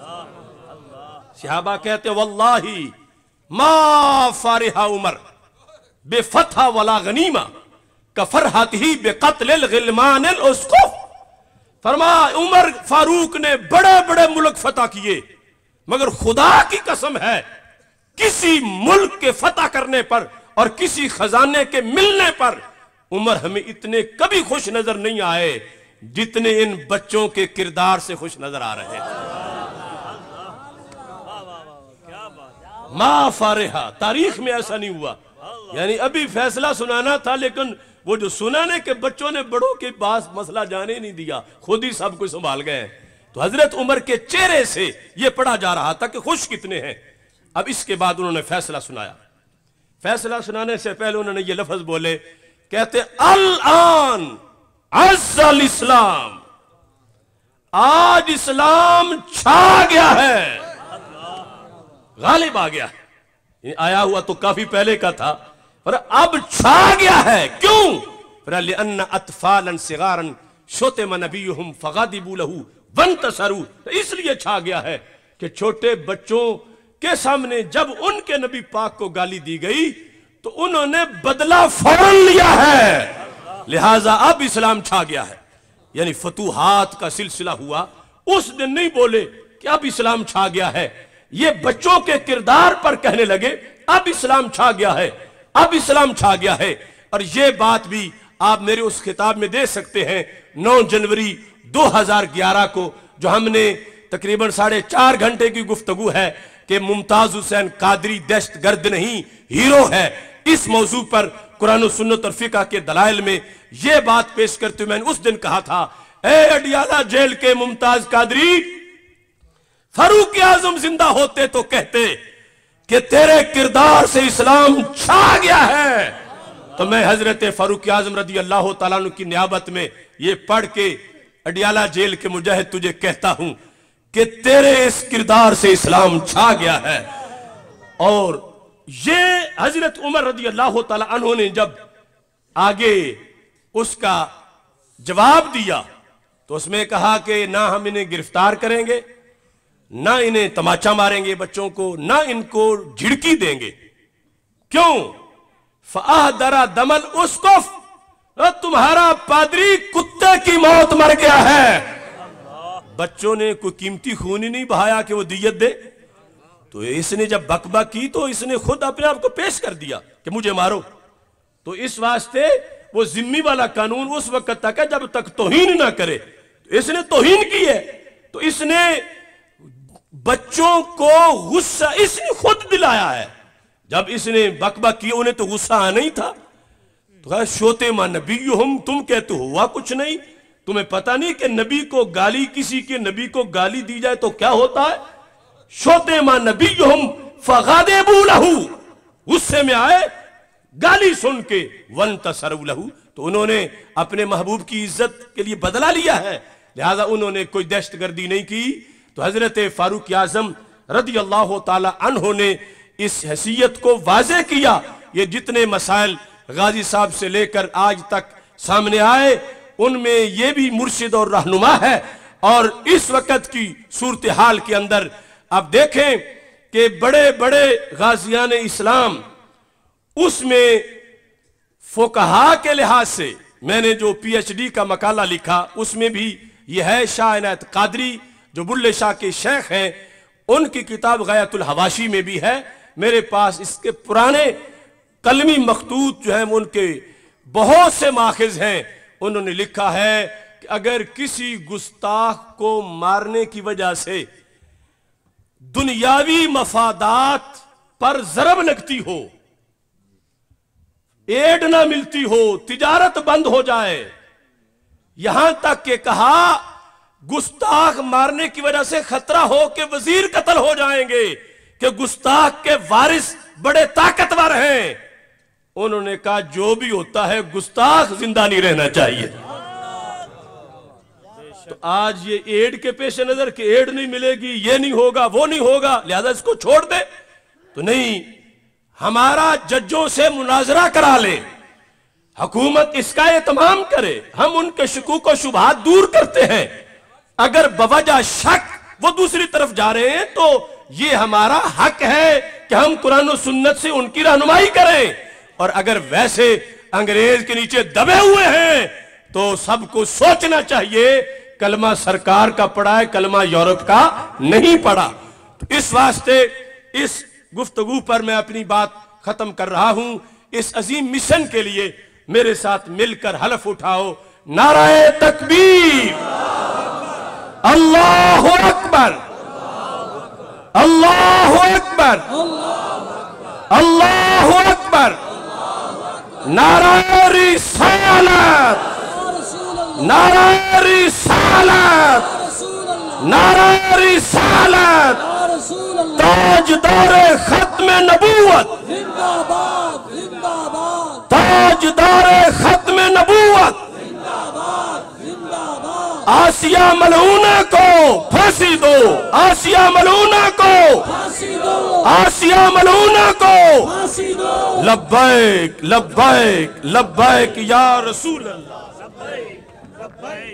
Speaker 1: सहाबा कहते वल्लाही मा फारिहा उमर बेफतहा वला गनीमा कफरहतिही बेकत्लिल गिलमानिल उसकुफ। फरमा उमर फारूक ने बड़े बड़े मुल्क फतह किए, मगर खुदा की कसम है किसी मुल्क के फतह करने पर और किसी खजाने के मिलने पर उमर हमें इतने कभी खुश नजर नहीं आए जितने इन बच्चों के किरदार से खुश नजर आ रहे हैं। मा फारिहा, तारीख में ऐसा नहीं हुआ। यानी अभी फैसला सुनाना था, लेकिन वो जो सुनाने के बच्चों ने बड़ों के पास मसला जाने नहीं दिया, खुद ही सब कुछ संभाल गए। तो हजरत उमर के चेहरे से ये पढ़ा जा रहा था कि खुश कितने हैं। अब इसके बाद उन्होंने फैसला सुनाया। फैसला सुनाने से पहले उन्होंने ये लफ्ज बोले, कहते अल आन अज़्ज़ल इस्लाम, आज इस्लाम छा गया है, गालिब आ गया। ये आया हुआ तो काफी पहले का था, पर अब छा गया है। क्यों? लिअन्न अत्फालन सिगारन शुतिम नबियुहुम फगादिबू लहू वंतसरू, इसलिए छा गया है कि छोटे बच्चों के सामने जब उनके नबी पाक को गाली दी गई तो उन्होंने बदला फौरन लिया है, लिहाजा अब इस्लाम छा गया है। यानी फतूहात का सिलसिला हुआ, उस दिन नहीं बोले कि अब इस्लाम छा गया है, ये बच्चों के किरदार पर कहने लगे अब इस्लाम छा गया है, अब इस्लाम छा गया है। और ये बात भी आप मेरे उस खिताब में दे सकते हैं नौ जनवरी दो हज़ार ग्यारह को, जो हमने तकरीबन साढ़े चार घंटे की गुफ्तगू है कि मुमताज हुसैन कादरी दहशतगर्द नहीं हीरो है। इस मौजू पर कुरान और सुन्नत और फिक़ह के दलाइल में यह बात पेश करते हुए मैंने उस दिन कहा था, ए अडियाला जेल के मुमताज कादरी, फारूक आजम जिंदा होते तो कहते कि तेरे किरदार से इस्लाम छा गया है। तो मैं हजरत फारूक आजम रदी अल्लाह तआला अन्हु की नियाबत में ये पढ़ के अडियाला जेल के मुजाहिद तुझे कहता हूं कि तेरे इस किरदार से इस्लाम छा गया है। और ये हजरत उमर रदी अल्लाह तआला अन्हु ने जब आगे उसका जवाब दिया तो उसमें कहा कि ना हम इन्हें गिरफ्तार करेंगे, ना इन्हें तमाचा मारेंगे बच्चों को, ना इनको झिड़की देंगे। क्यों? फ़अहदरा दमन उसकुफ, तुम्हारा पादरी कुत्ते की मौत मर गया है। बच्चों ने कोई कीमती खून ही नहीं बहाया कि वो दियत दे। तो इसने जब बकबक की तो इसने खुद अपने आप को पेश कर दिया कि मुझे मारो। तो इस वास्ते वो जिम्मी वाला कानून उस वक्त तक है जब तक तौहीन ना करे। तो इसने तौहीन की है, तो इसने बच्चों को गुस्सा इसने खुद दिलाया है। जब इसने बकबक की उन्हें तो गुस्सा आना ही था। तो कहा शोते मा नबियुहुम, तुम कहते हुआ कुछ नहीं, तुम्हें पता नहीं कि नबी को गाली, किसी के नबी को गाली दी जाए तो क्या होता है। शोते मा नबियुहुम फगादिबू लहू, गुस्से में आए गाली सुन के, वंतसरू लहू, तो उन्होंने अपने महबूब की इज्जत के लिए बदला लिया है, लिहाजा उन्होंने कोई दहशतगर्दी नहीं की। तो हजरत फारूक आजम रदी अल्लाह ताला अन्हु ने इस हैसियत को वाज़े किया। ये जितने मसाइल गाजी साहब से लेकर आज तक सामने आए उनमें ये भी मुर्शिद और रहनुमा है। और इस वक्त की सूरत हाल के अंदर आप देखें कि बड़े बड़े गाजियान इस्लाम, उसमें फुकहा के लिहाज से मैंने जो पीएचडी का मकाला लिखा उसमें भी यह है। शाह इनायत कादरी जो बुल्ले शाह के शेख हैं, उनकी किताब गयातुल हवाशी में भी है। मेरे पास इसके पुराने कलमी मखतूत जो है उनके बहुत से माखिज हैं। उन्होंने लिखा है कि अगर किसी गुस्ताख को मारने की वजह से दुनियावी मफादात पर जरब लगती हो, एड ना मिलती हो, तिजारत बंद हो जाए, यहां तक के कहा गुस्ताख मारने की वजह से खतरा हो कि वजीर कत्ल हो जाएंगे, कि गुस्ताख के वारिस बड़े ताकतवर हैं, उन्होंने कहा जो भी होता है गुस्ताख जिंदा नहीं रहना चाहिए। तो आज ये एड के पेश नजर कि एड नहीं मिलेगी, ये नहीं होगा, वो नहीं होगा, लिहाजा इसको छोड़ दे, तो नहीं, हमारा जजों से मुनाजरा करा ले, हुकूमत इसका एहतमाम करे, हम उनके शकूक और शुबहात दूर करते हैं। अगर बवजह शक वो दूसरी तरफ जा रहे हैं तो ये हमारा हक है कि हम कुरान और सुन्नत से उनकी रहनुमाई करें। और अगर वैसे अंग्रेज के नीचे दबे हुए हैं तो सबको सोचना चाहिए कलमा सरकार का पड़ा है, कलमा यूरोप का नहीं पड़ा। तो इस वास्ते इस गुफ्तगू पर मैं अपनी बात खत्म कर रहा हूं। इस अजीम मिशन के लिए मेरे साथ मिलकर हलफ उठाओ, नाराए तकबीर, अल्लाहु अकबर, अल्लाहु अकबर, अल्लाहु अकबर, नाराए रिसालत, नाराए रिसालत, नाराए रिसालत, ताजदारे खत्म नबूवत,
Speaker 2: जिंदाबाद जिंदाबाद,
Speaker 1: ताजदारे खत्म नबूवत,
Speaker 2: जिंदाबाद जिंदाबाद,
Speaker 1: आसिया मलऊना को फांसी दो, आसिया मलऊना को
Speaker 2: फांसी दो,
Speaker 1: आसिया मलऊना को
Speaker 2: फांसी दो,
Speaker 1: लब्बैक लब्बैक लब्बैक या रसूल अल्लाह।
Speaker 3: लब्बैक लब्बैक